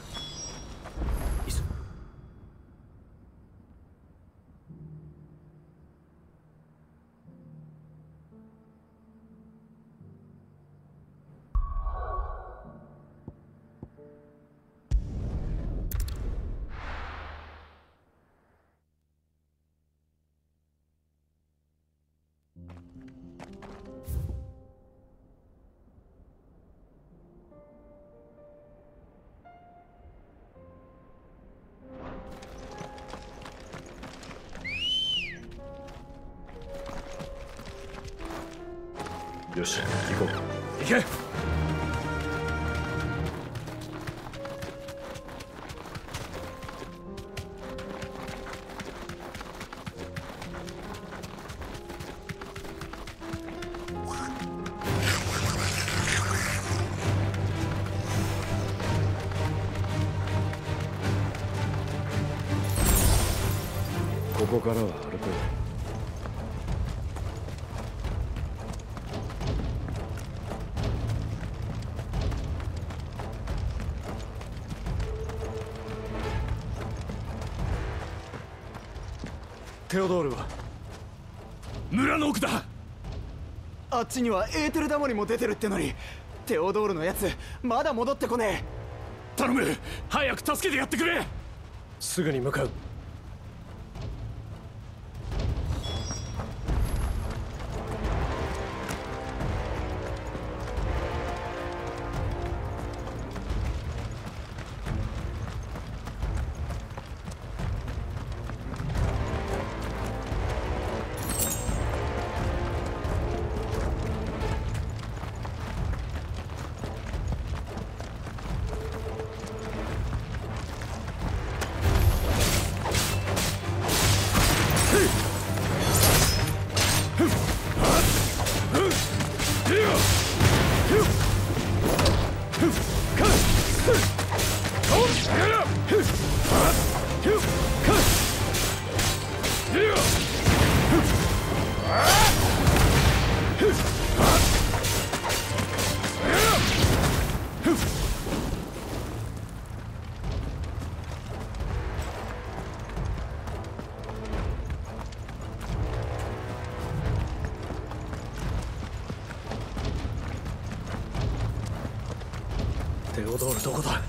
よし、行こう。 行け。 ここからは歩こう。テオドールは村の奥だ。 あっちにはエーテルダモにも出てるってのに、テオドールのやつまだ戻ってこねえ。 頼む、早く助けてやってくれ。 すぐに向かう。テオドールどこだ。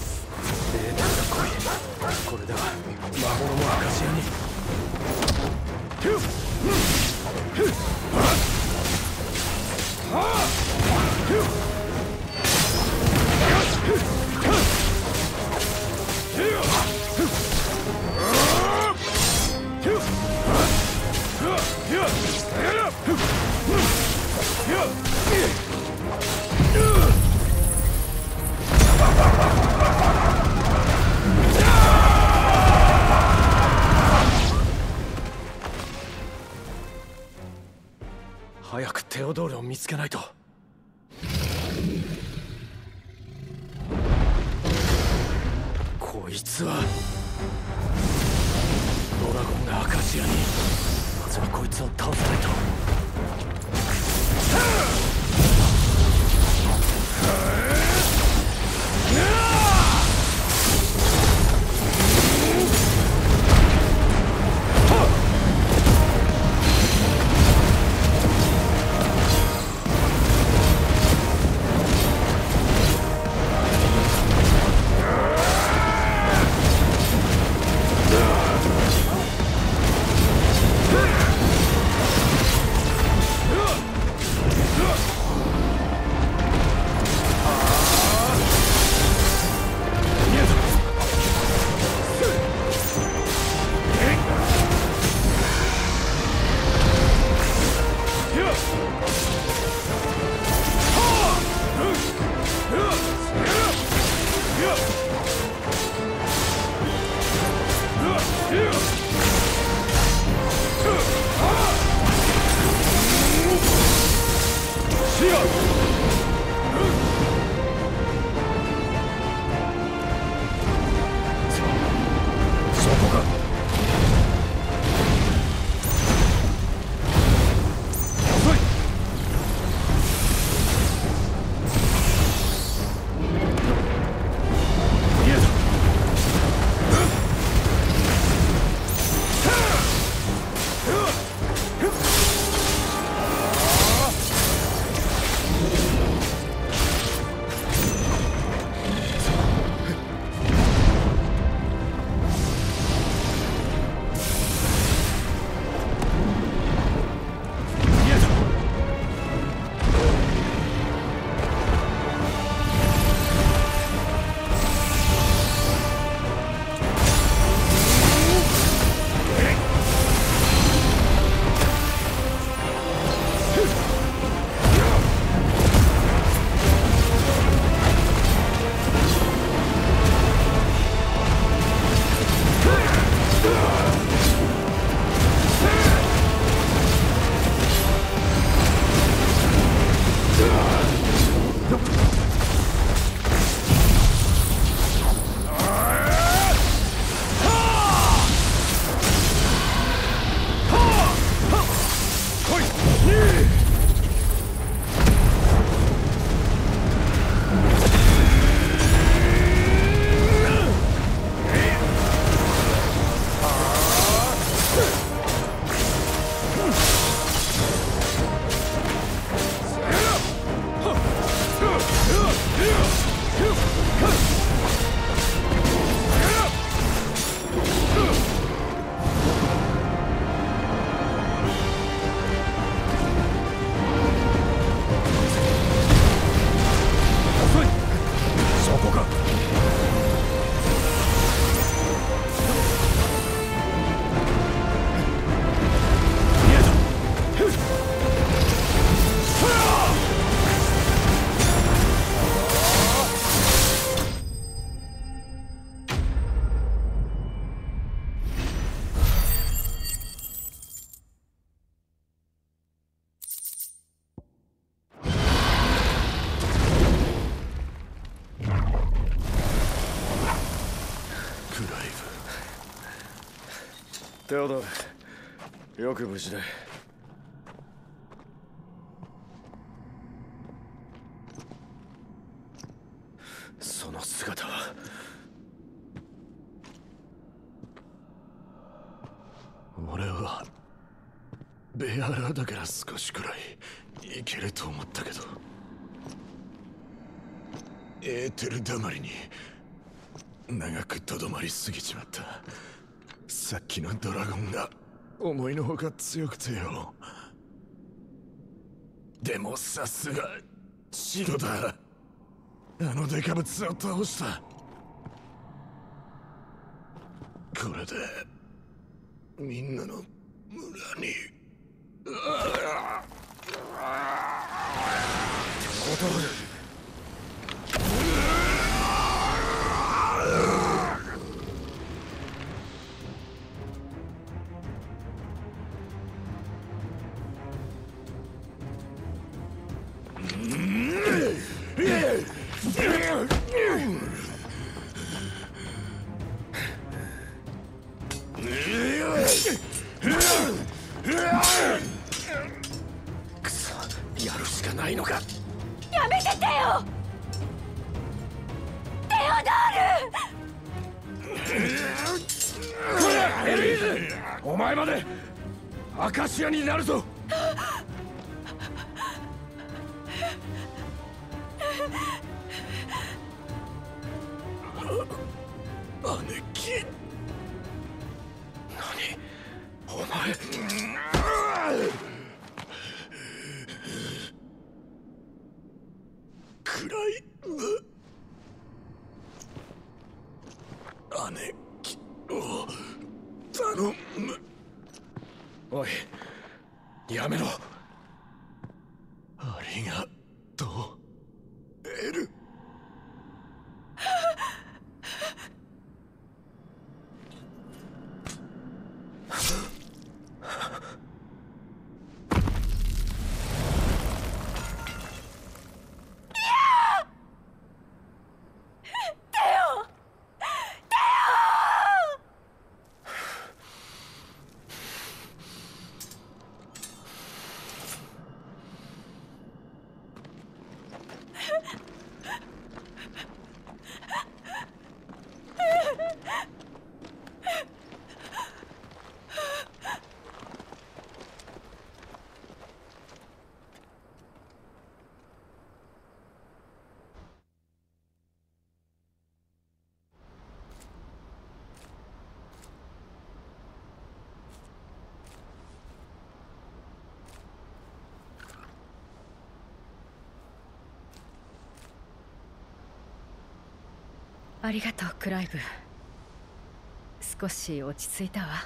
これでは魔物もアカシアに。 早くテオドールを見つけないと。こいつはドラゴンがアカシアに。まずはこいつを倒さないと。テオドール、よく無事で。その姿は俺はベアラーだから少しくらいいけると思ったけど、エーテルだまりに長くとどまりすぎちまった。さっきのドラゴンが思いのほか強くてよ。でもさすがシロだ。あのデカブツを倒した。これでみんなの村に。テオドール。 くそ、やるしかないのか。 やめてテオ。テオドール。 エリーズ、お前までアカシアになるぞ。姉貴、何お前。クライブ姉貴を頼む。おい、やめろ。ありがとうエル。 ありがとうクライブ。少し落ち着いたわ。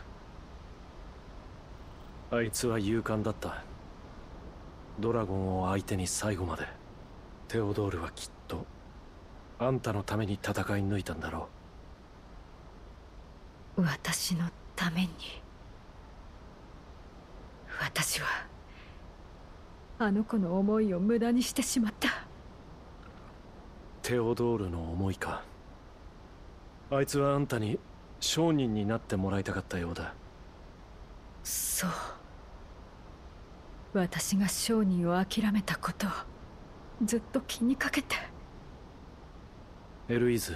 あいつは勇敢だった。ドラゴンを相手に最後まで。テオドールはきっとあんたのために戦い抜いたんだろう。私のために。私はあの子の思いを無駄にしてしまった。 テオドールの思いか。あいつはあんたに商人になってもらいたかったようだ。 そう。私が商人を諦めたことをずっと気にかけて。 エルイズ、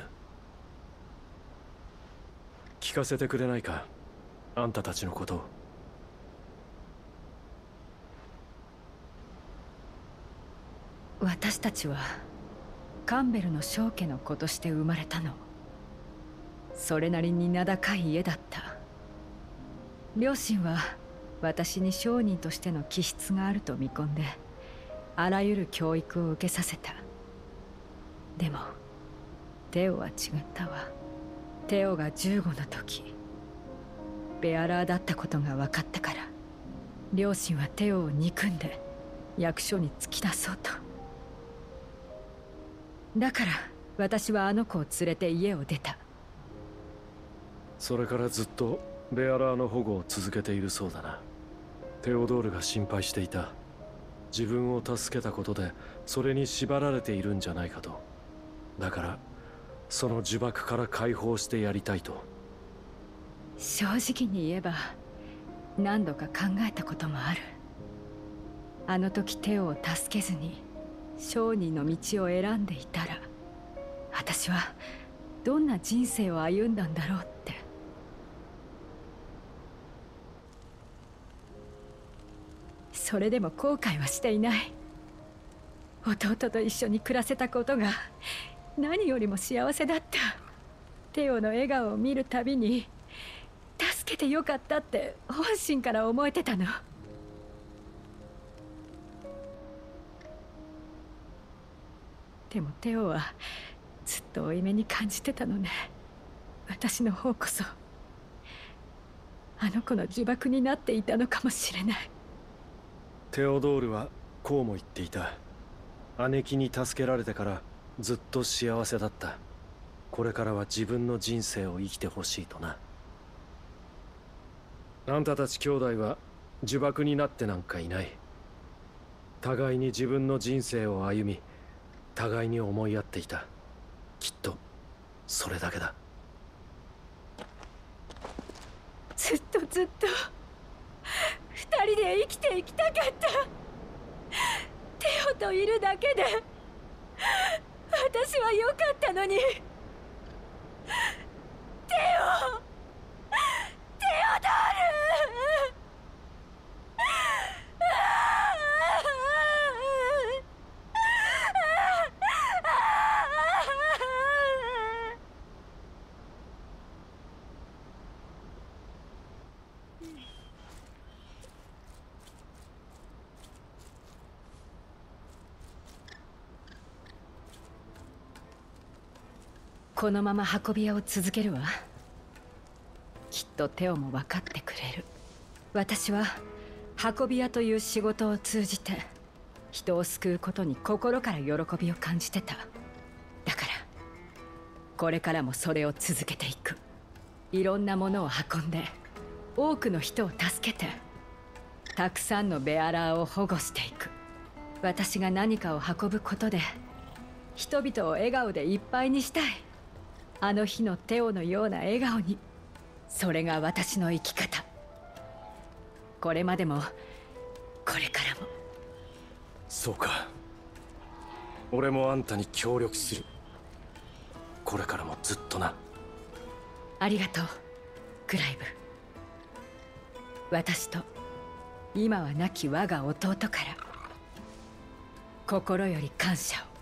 聞かせてくれないか、あんたたちのことを。 私たちはカンベルの正家の子として生まれたの。それなりに名高い家だった。両親は私に商人としての気質があると見込んであらゆる教育を受けさせた。でもテオは違ったわ。テオがじゅうごの時ベアラーだったことが分かったから、両親はテオを憎んで役所に突き出そうと。だから私はあの子を連れて家を出た。 それからずっとベアラーの保護を続けているそうだな。テオドールが心配していた。自分を助けたことでそれに縛られているんじゃないかと。だからその呪縛から解放してやりたいと。 正直に言えば何度か考えたこともある。あの時テオを助けずに商人の道を選んでいたら、私はどんな人生を歩んだんだろうって。それでも後悔はしていない。弟と一緒に暮らせたことが何よりも幸せだった。テオの笑顔を見るたびに助けてよかったって本心から思えてたの。でもテオはずっと負い目に感じてたのね。私の方こそ。 あの子の呪縛になっていたのかもしれない。 テオドールはこうも言っていた。姉貴に助けられてからずっと幸せだった。これからは自分の人生を生きてほしいとな。あんたたち兄弟は呪縛になってなんかいない。互いに自分の人生を歩み、互いに思いやっていた。きっとそれだけだ。 ずっとずっと二人で生きていきたかった。テオといるだけで私は良かったのに。テオテオドールこのまま運び屋を続けるわ。きっとテオも分かってくれる。私は運び屋という仕事を通じて人を救うことに心から喜びを感じてた。だからこれからもそれを続けていく。いろんなものを運んで多くの人を助けて、たくさんのベアラーを保護していく。私が何かを運ぶことで人々を笑顔でいっぱいにしたい。あの日のテオのような笑顔に。それが私の生き方。これまでもこれからも。 そうか。俺もあんたに協力する。これからもずっとな。 ありがとうクライブ。私と今は亡き我が弟から心より感謝を。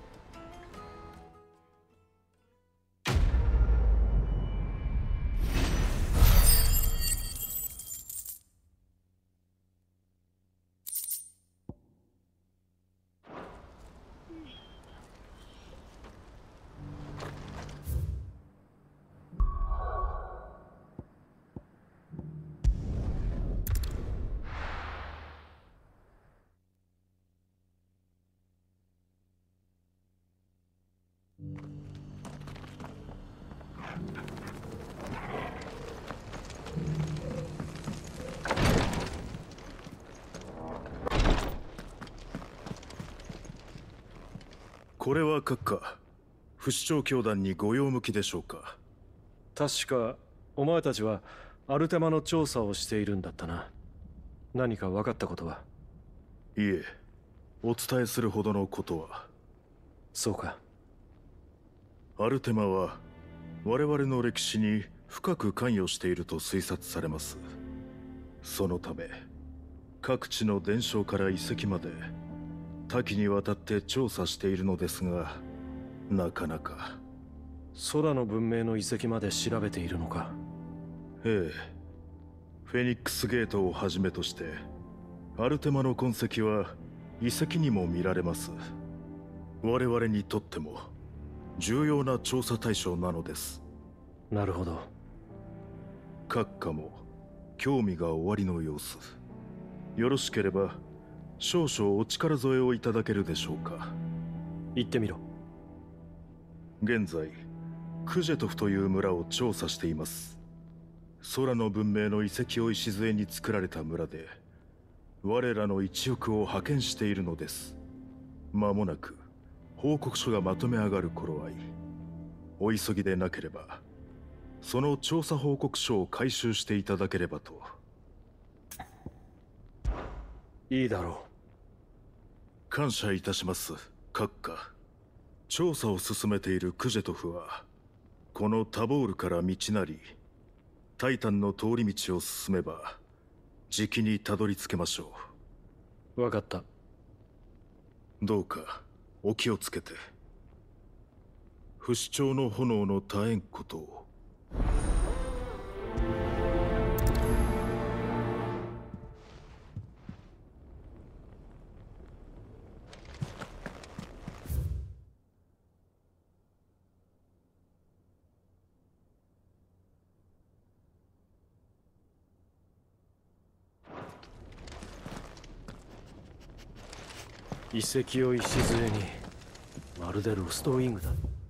これは閣下、不死鳥教団にご用向きでしょうか。 確かお前たちはアルテマの調査をしているんだったな。何か分かったことは？ いえ、お伝えするほどのことは。 そうか。 アルテマは我々の歴史に深く関与していると推察されます。そのため各地の伝承から遺跡まで多岐にわたって調査しているのですが、なかなか。 空の文明の遺跡まで調べているのか。 ええ、フェニックスゲートをはじめとしてアルテマの痕跡は遺跡にも見られます。我々にとっても重要な調査対象なのです。 なるほど。 閣下も興味がおありの様子。よろしければ少々お力添えをいただけるでしょうか。 言ってみろ。 現在クジェトフという村を調査しています。空の文明の遺跡を礎に作られた村で我らの一翼を派遣しているのです。間もなく報告書がまとめ上がる頃合い、お急ぎでなければその調査報告書を回収していただければと。 いいだろう。 感謝いたします、閣下。調査を進めているクジェトフはこのタボールから道なりタイタンの通り道を進めばじきにたどり着けましょう。分かった。 どうかお気をつけて。不死鳥の炎の絶えんことを。 遺跡を礎にまるでロストウィングだ。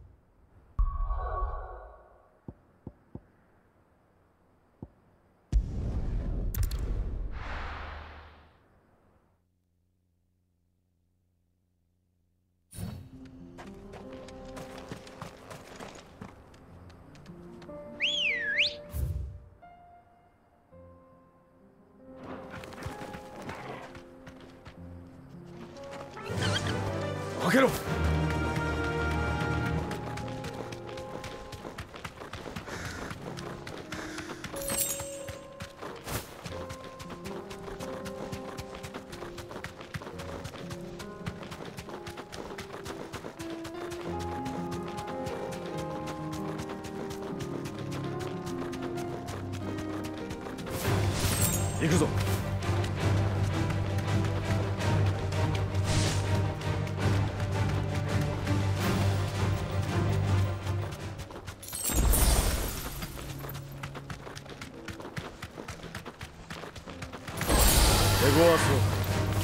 開けろ。行くぞ。エゴアス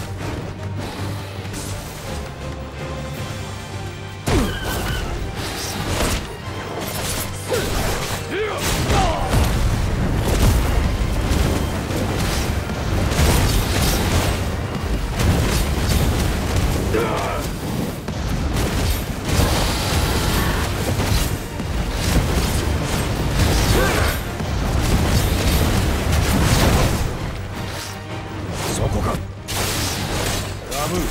そこか。ラム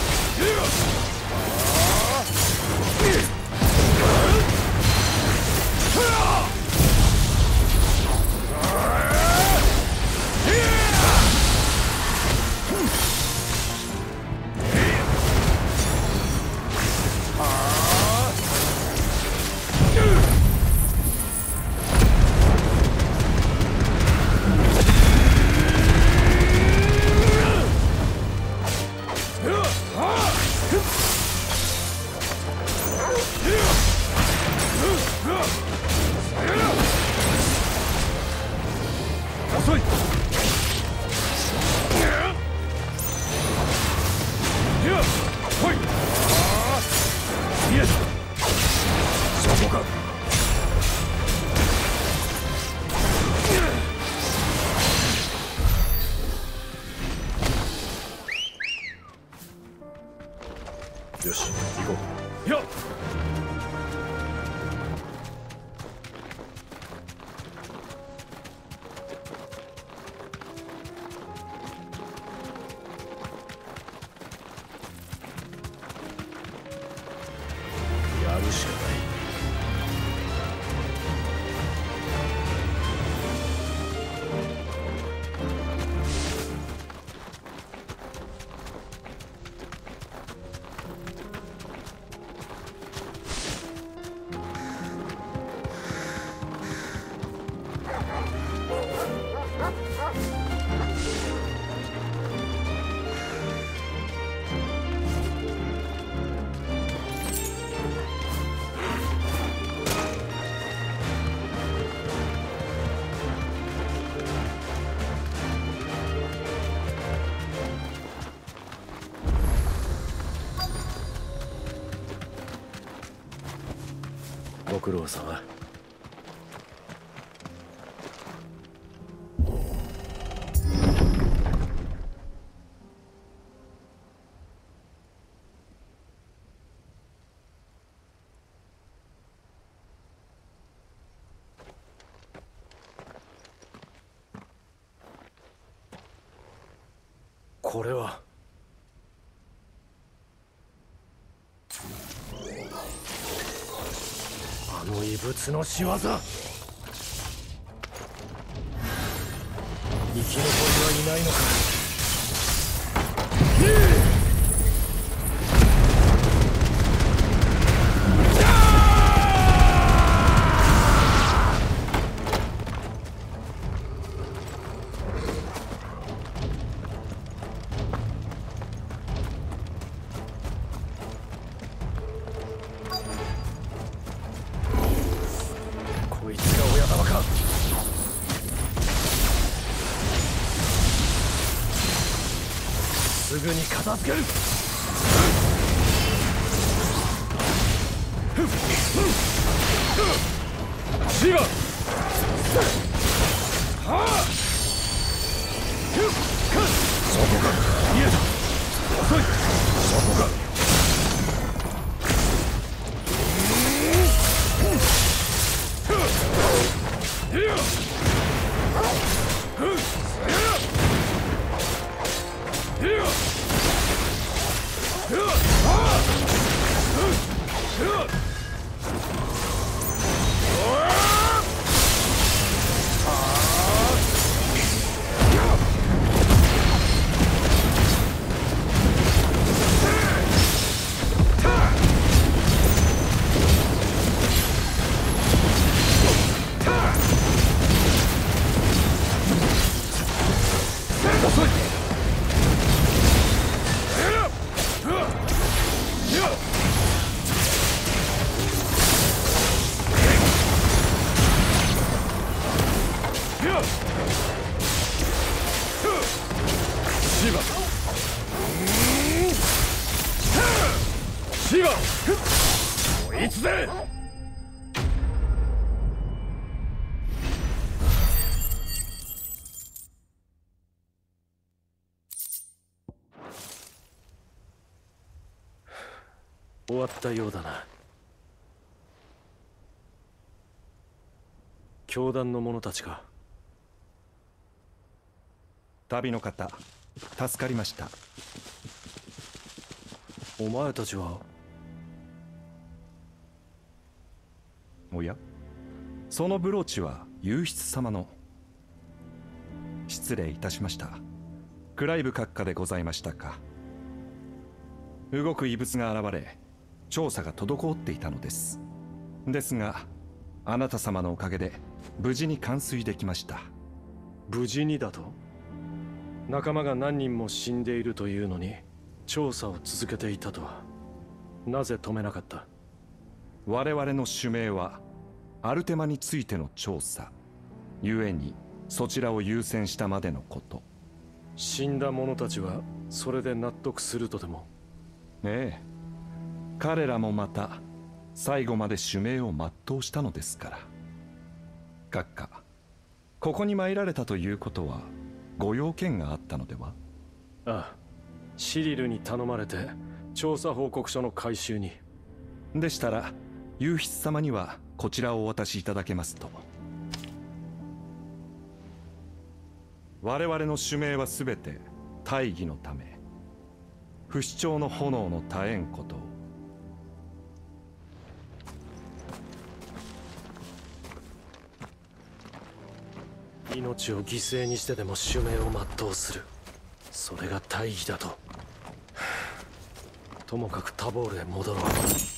遅い。ほい。見えた。そこか。よし、行こう。よっ。やるしかない。ご苦労様。これはあの異物の仕業。生き残りはいないのか。こいつが親玉か。すぐに片付ける。 シーバはあそこか見えた遅いそこか終わったようだな。教団の者たちか。 旅の方、助かりました。 お前たちは。 おや、そのブローチは幽筆様の。失礼いたしました。クライブ閣下でございましたか。動く異物が現れ、調査が滞っていたのです。ですがあなた様のおかげで無事に完遂できました。 無事にだと？仲間が何人も死んでいるというのに調査を続けていたとは。なぜ止めなかった？ 我々の使命はアルテマについての調査ゆえにそちらを優先したまでのこと。 死んだ者たちはそれで納得するとでも？ ええ、彼らもまた最後まで使命を全うしたのですから。閣下、ここに参られたということはご用件があったのでは？ ああ、シリルに頼まれて調査報告書の回収に。 でしたら幽筆様にはこちらをお渡しいただけますと。我々の使命は全て大義のため、不死鳥の炎の絶えんことを。 命を犠牲にしてでも使命を全うする、それが大義だと。ともかくタボールへ戻ろう。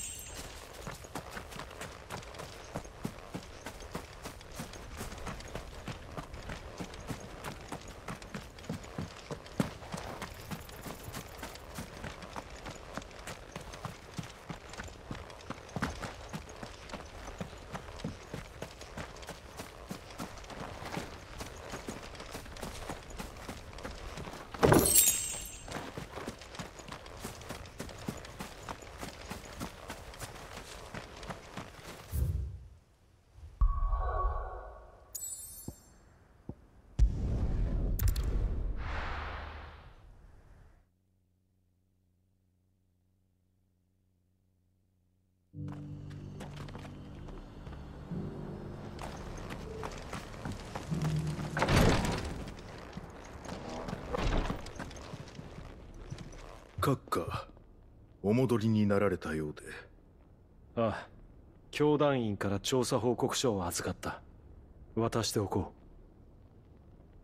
閣下、お戻りになられたようで。 ああ、教団員から調査報告書を預かった。渡しておこう。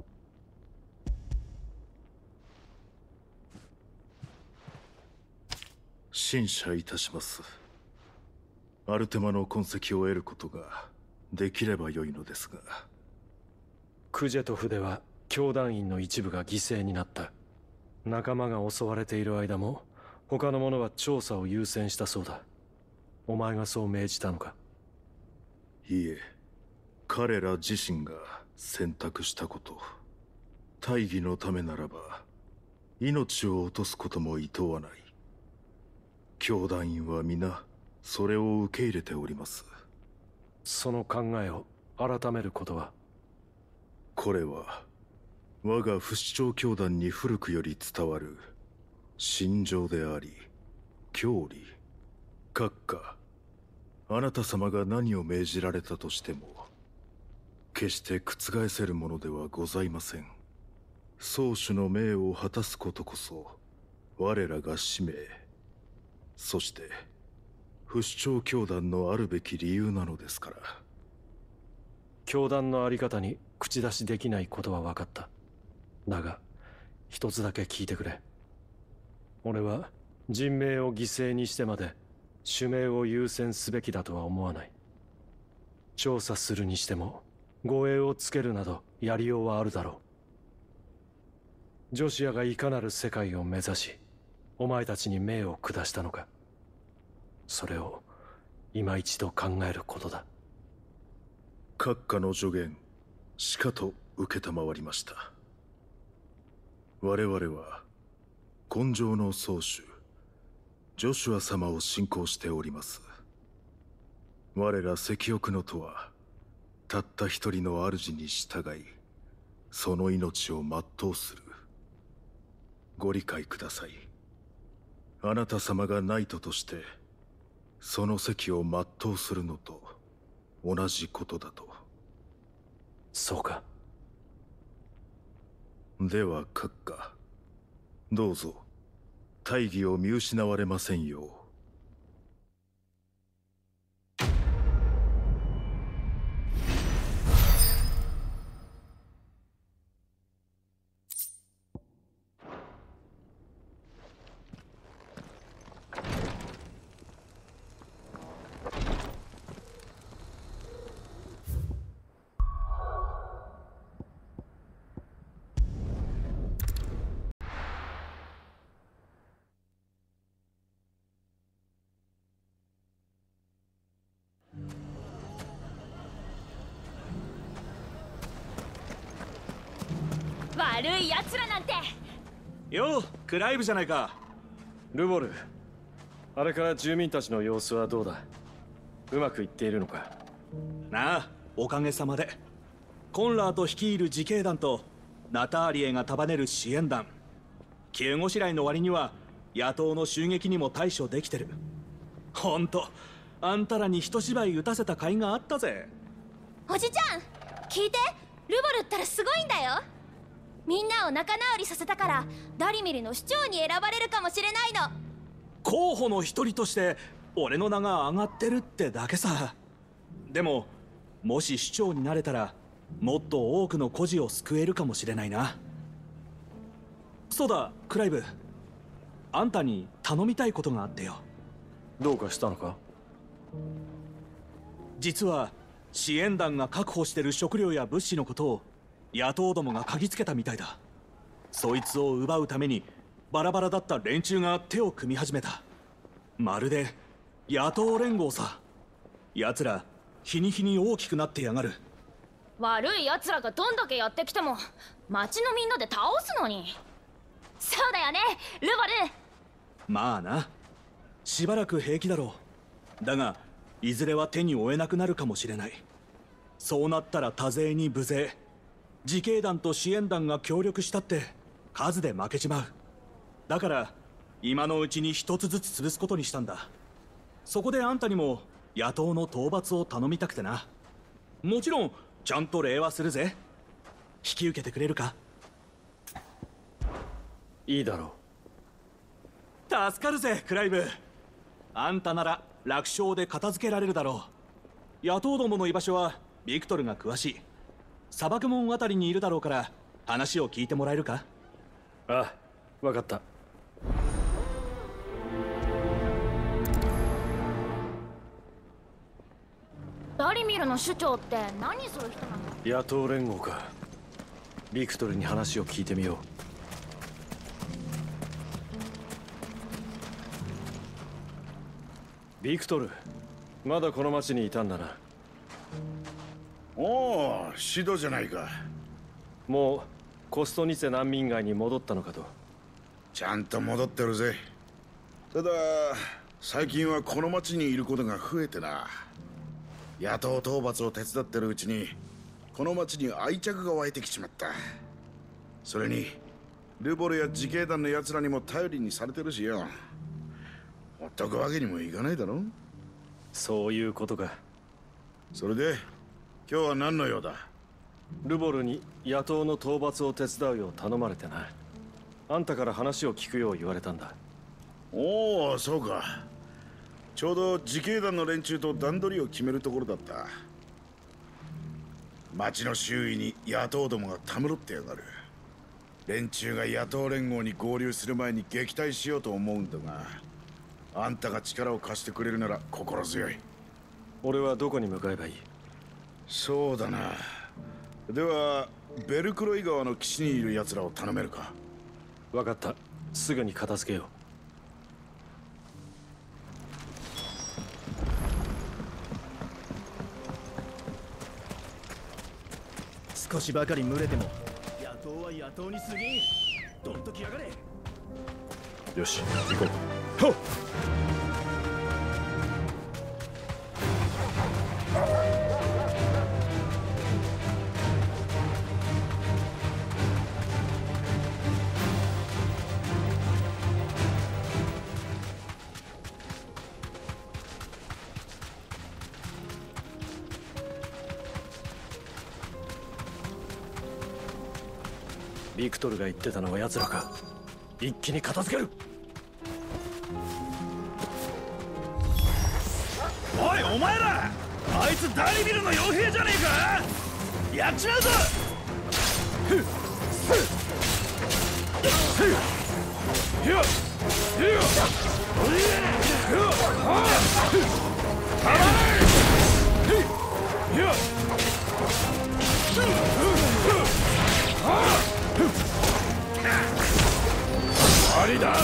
審査いたします。アルテマの痕跡を得ることができればよいのですが。 クジェトフでは教団員の一部が犠牲になった。仲間が襲われている間も他の者は調査を優先したそうだ。お前がそう命じたのか？ いえ、彼ら自身が選択したこと。大義のためならば命を落とすことも厭わない。教団員は皆それを受け入れております。 その考えを改めることは？ これは我が不死鳥教団に古くより伝わる信条であり、教理、閣下、あなた様が何を命じられたとしても決して覆せるものではございません。宗主の命を果たすことこそ我らが使命、そして不死鳥教団のあるべき理由なのですから。 教団のあり方に口出しできないことは分かった。だが一つだけ聞いてくれ。俺は人命を犠牲にしてまで主命を優先すべきだとは思わない。調査するにしても護衛をつけるなどやりようはあるだろう。ジョシアがいかなる世界を目指しお前たちに命を下したのか、それを今一度考えることだ。 閣下の助言しかと承りました。我々は今生の宗主ジョシュア様を信仰しております。我ら赤翼のとはたった一人の主に従いその命を全うする。ご理解ください。あなた様がナイトとしてその席を全うするのと同じことだと。 そうか。 では閣下、どうぞ大義を見失われませんよう。 悪い奴らなんて。 ようクライブじゃないか。 ルボル、あれから住民たちの様子はどうだ？うまくいっているのか？ なあ、おかげさまでコンラート率いる自警団とナターリエが束ねる支援団、急ごしらえの割には野党の襲撃にも対処できてる。ほんとあんたらに一芝居打たせた甲斐があったぜ。 おじちゃん聞いて、ルボルったらすごいんだよ。みんなを仲直りさせたからダリミルの市長に選ばれるかもしれないの。 候補の一人として俺の名が上がってるってだけさ。でももし市長になれたらもっと多くの孤児を救えるかもしれないな。そうだクライブ、あんたに頼みたいことがあってよ。 どうかしたのか？ 実は支援団が確保してる食料や物資のことを野党どもが嗅ぎつけたみたいだ。そいつを奪うためにバラバラだった連中が手を組み始めた。まるで野党連合さ。奴ら日に日に大きくなってやがる。 悪い奴らがどんだけやってきても町のみんなで倒すのに。そうだよねルボル。 まあな、しばらく平気だろう。だがいずれは手に負えなくなるかもしれない。そうなったら多勢に無勢。自警団と支援団が協力したって数で負けちまう。だから今のうちに一つずつ潰すことにしたんだ。そこであんたにも野党の討伐を頼みたくてな。もちろんちゃんと礼はするぜ。引き受けてくれるか？ いいだろう。助かるぜクライブ。あんたなら楽勝で片付けられるだろう。野党どもの居場所はビクトルが詳しい。砂漠門あたりにいるだろうから話を聞いてもらえるか？ ああ、分かった。 ダリミルの首長って何する人なの？ 野党連合か。ビクトルに話を聞いてみよう。ビクトル、まだこの町にいたんだな。 おお、シドじゃないか。 もうコストニツェ難民街に戻ったのかと。 ちゃんと戻ってるぜ。ただ最近はこの町にいることが増えてな。野党討伐を手伝ってるうちにこの町に愛着が湧いてきちまった。それにルボルや自警団の奴らにも頼りにされてるしよ。ほっとくわけにもいかないだろ。 そういうことか。 それで今日は何の用だ？ ルボルに野党の討伐を手伝うよう頼まれてな。あんたから話を聞くよう言われたんだ。 おお、そうか。ちょうど自警団の連中と段取りを決めるところだった。町の周囲に野党どもがたむろってやがる。連中が野党連合に合流する前に撃退しようと思うんだが、あんたが力を貸してくれるなら心強い。 俺はどこに向かえばいい？ そうだな。ではベルクロイ川の岸にいる奴らを頼めるか？ 分かった。すぐに片付けよう。 少しばかり群れても野党は野党に過ぎん。どんときやがれ。 よし、行こう。はっ！ビクトルが言ってたのは奴らか。一気に片付ける。 おい、お前ら、あいつダリビルの傭兵じゃねえか。やっちまうぞ。ふっふっふっひょっひょっひょったまれひょっありだ。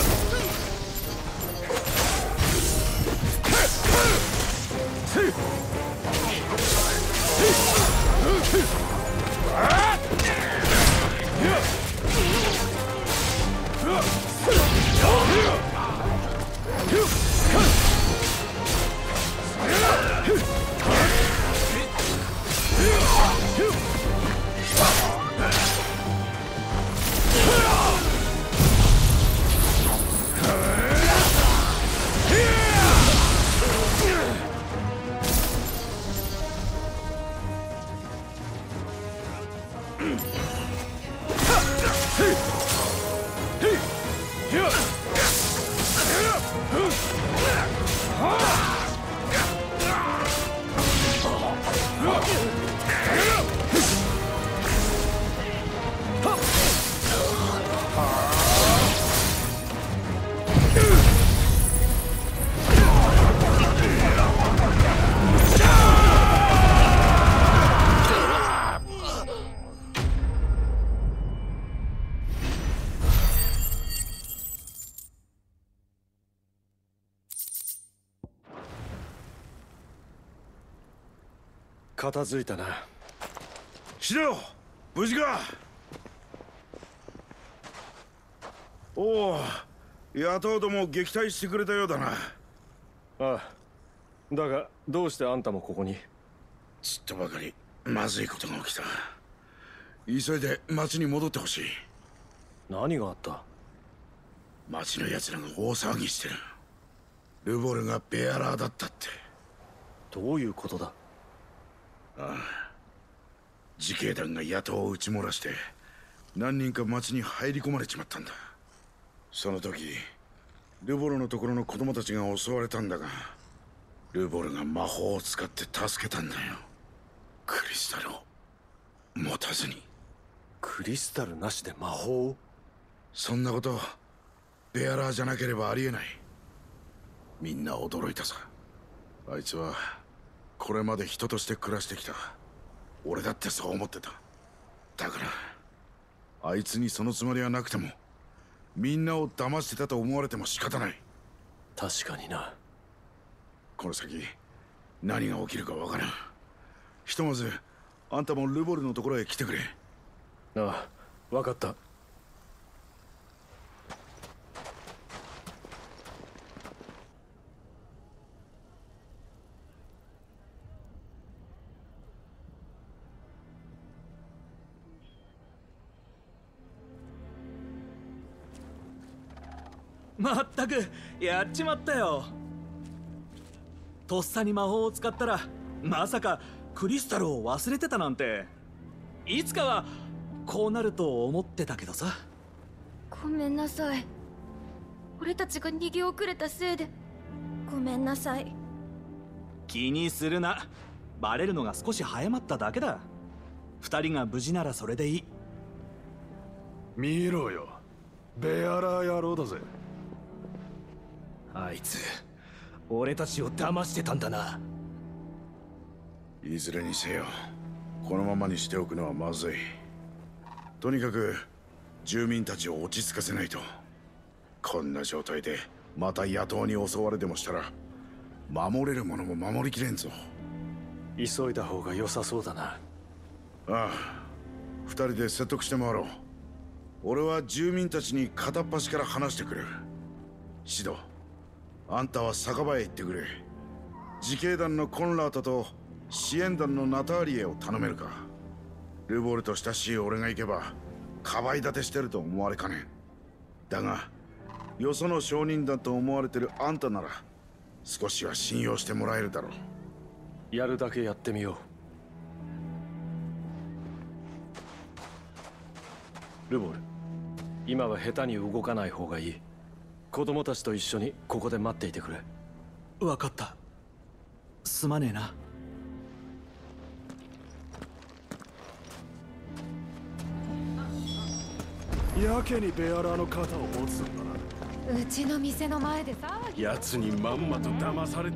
片付いたな。 シド、無事か？おお、野党ども撃退してくれたようだな。 ああ、だがどうしてあんたもここに？ ちっとばかりまずいことが起きた。急いで町に戻ってほしい。 何があった？ 町の奴らが大騒ぎしてる。ルボルがベアラーだったって。 どういうことだ？ ああ、自警団が野党を撃ち漏らして何人か町に入り込まれちまったんだ。その時ルボルのところの子供たちが襲われたんだが、ルボルが魔法を使って助けたんだよ。クリスタルを持たずに。 クリスタルなしで魔法を？ そんなことベアラーじゃなければありえない。みんな驚いたさ。あいつはこれまで人として暮らしてきた。俺だってそう思ってた。だからあいつにそのつもりはなくても、みんなを騙してたと思われても仕方ない。 確かにな。 この先何が起きるかわからん。ひとまずあんたもルボルのところへ来てくれ。 ああ、わかった。 まったくやっちまったよ。とっさに魔法を使ったらまさかクリスタルを忘れてたなんて。いつかはこうなると思ってたけどさ。 ごめんなさい。俺たちが逃げ遅れたせいでごめんなさい。 気にするな。バレるのが少し早まっただけだ。二人が無事ならそれでいい。 見ろよ、ベアラー野郎だぜ。 あいつ俺たちを騙してたんだな。 いずれにせよこのままにしておくのはまずい。とにかく住民たちを落ち着かせないと。こんな状態でまた野党に襲われでもしたら守れるものも守りきれんぞ。 急いだ方が良さそうだな。 ああ、二人で説得して回ろう。俺は住民たちに片っ端から話してくれる。シド、あんたは酒場へ行ってくれ。自警団のコンラートと支援団のナターリエを頼めるか。ルボルと親しい俺が行けばかばい立てしてると思われかねん。だがよその証人だと思われてるあんたなら少しは信用してもらえるだろう。 やるだけやってみよう。ルボル、今は下手に動かない方がいい。子供たちと一緒にここで待っていてくれ。 分かった。すまねえな。 やけにベアラーの肩を持つんだな。 うちの店の前でさ。 奴にまんまと騙され。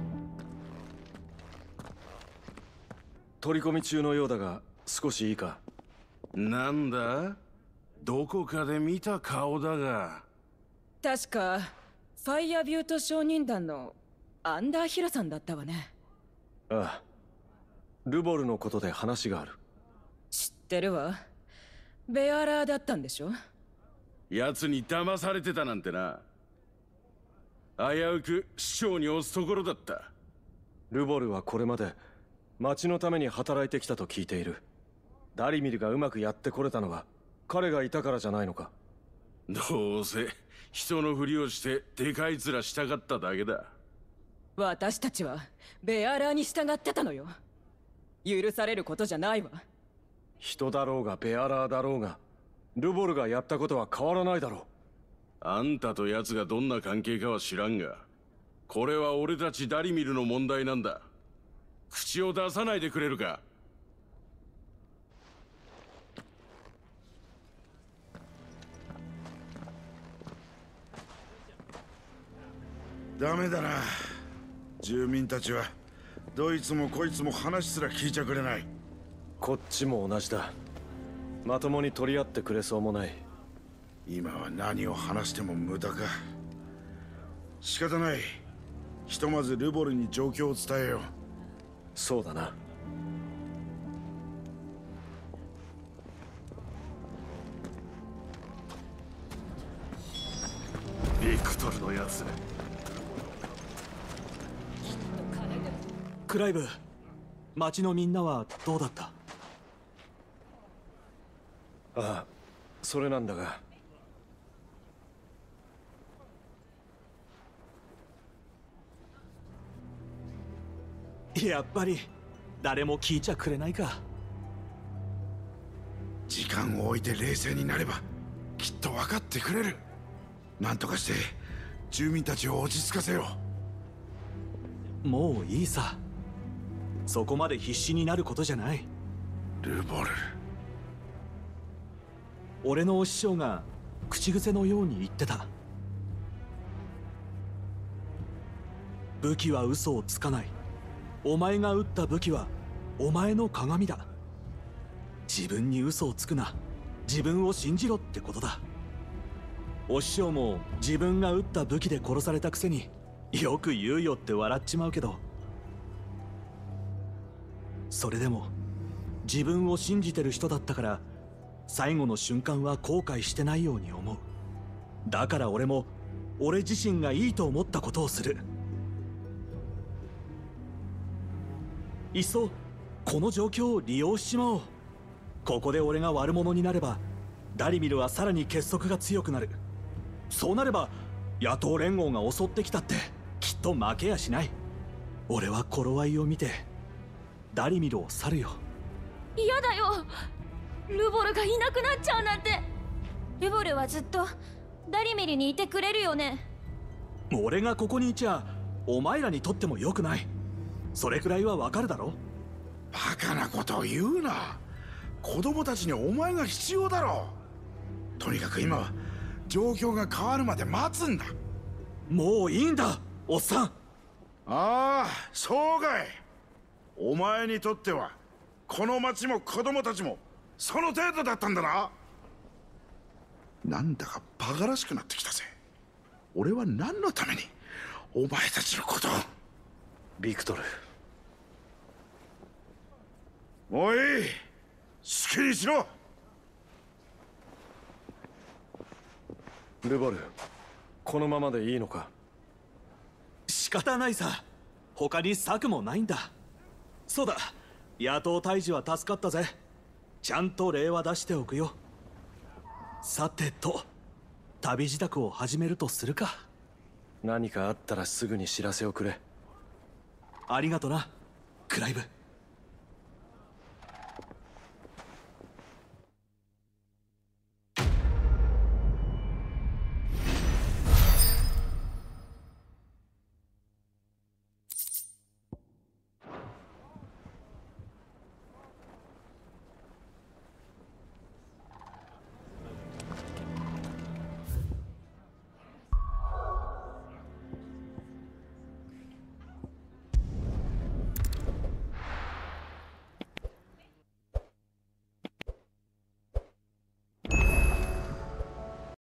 取り込み中のようだが少しいいか。 なんだ、どこかで見た顔だが。 確かファイアビュート証人団のアンダーヒラさんだったわね。 ああ、ルボルのことで話がある。 知ってるわ。ベアラーだったんでしょ。 奴に騙されてたなんてな。危うく市長に押すところだった。 ルボルはこれまで町のために働いてきたと聞いている。ダリミルがうまくやってこれたのは彼がいたからじゃないのか。 どうせ人のふりをしてでかい面したかっただけだ。 私たちはベアラーに従ってたのよ。許されることじゃないわ。 人だろうがベアラーだろうがルボルがやったことは変わらないだろう。 あんたと奴がどんな関係かは知らんが、これは俺たちダリミルの問題なんだ。口を出さないでくれるか。 ダメだな。住民たちはどいつもこいつも話すら聞いちゃくれない。 こっちも同じだ。まともに取り合ってくれそうもない。 今は何を話しても無駄か。仕方ない。ひとまずルボルに状況を伝えよう。 そうだな。 ビクトルのやつ。 クライブ、町のみんなはどうだった？ ああ、それなんだが。 やっぱり誰も聞いちゃくれないか。 時間を置いて冷静になればきっと分かってくれる。なんとかして住民たちを落ち着かせよう。もういいさ。そこまで必死になることじゃない。 ルボル、 俺のお師匠が口癖のように言ってた。武器は嘘をつかない。お前が撃った武器はお前の鏡だ。自分に嘘をつくな。自分を信じろってことだ。お師匠も自分が撃った武器で殺されたくせによく言うよって笑っちまうけど、それでも自分を信じてる人だったから最後の瞬間は後悔してないように思う。だから俺も俺自身がいいと思ったことをする。いっそこの状況を利用しちまおう。ここで俺が悪者になればダリミルはさらに結束が強くなる。そうなれば野党連合が襲ってきたってきっと負けやしない。俺は頃合いを見てダリミルを去るよ。 嫌だよ、ルボルがいなくなっちゃうなんて。ルボルはずっとダリミルにいてくれるよね。 俺がここにいちゃお前らにとっても良くない。それくらいはわかるだろ。 バカなことを言うな。子供たちにお前が必要だろ。とにかく今は状況が変わるまで待つんだ。 もういいんだおっさん。 ああ、そうかい。お前にとってはこの町も子供たちもその程度だったんだな。なんだかバカらしくなってきたぜ。俺は何のためにお前たちのことを。 ビクトル、 もういい、好きにしろ。 ルボル、このままでいいのか。 仕方ないさ、他に策もないんだ。そうだ、野党退治は助かったぜ。ちゃんと礼は出しておくよ。さてと、旅支度を始めるとするか。 何かあったらすぐに知らせをくれ。 ありがとな、クライブ。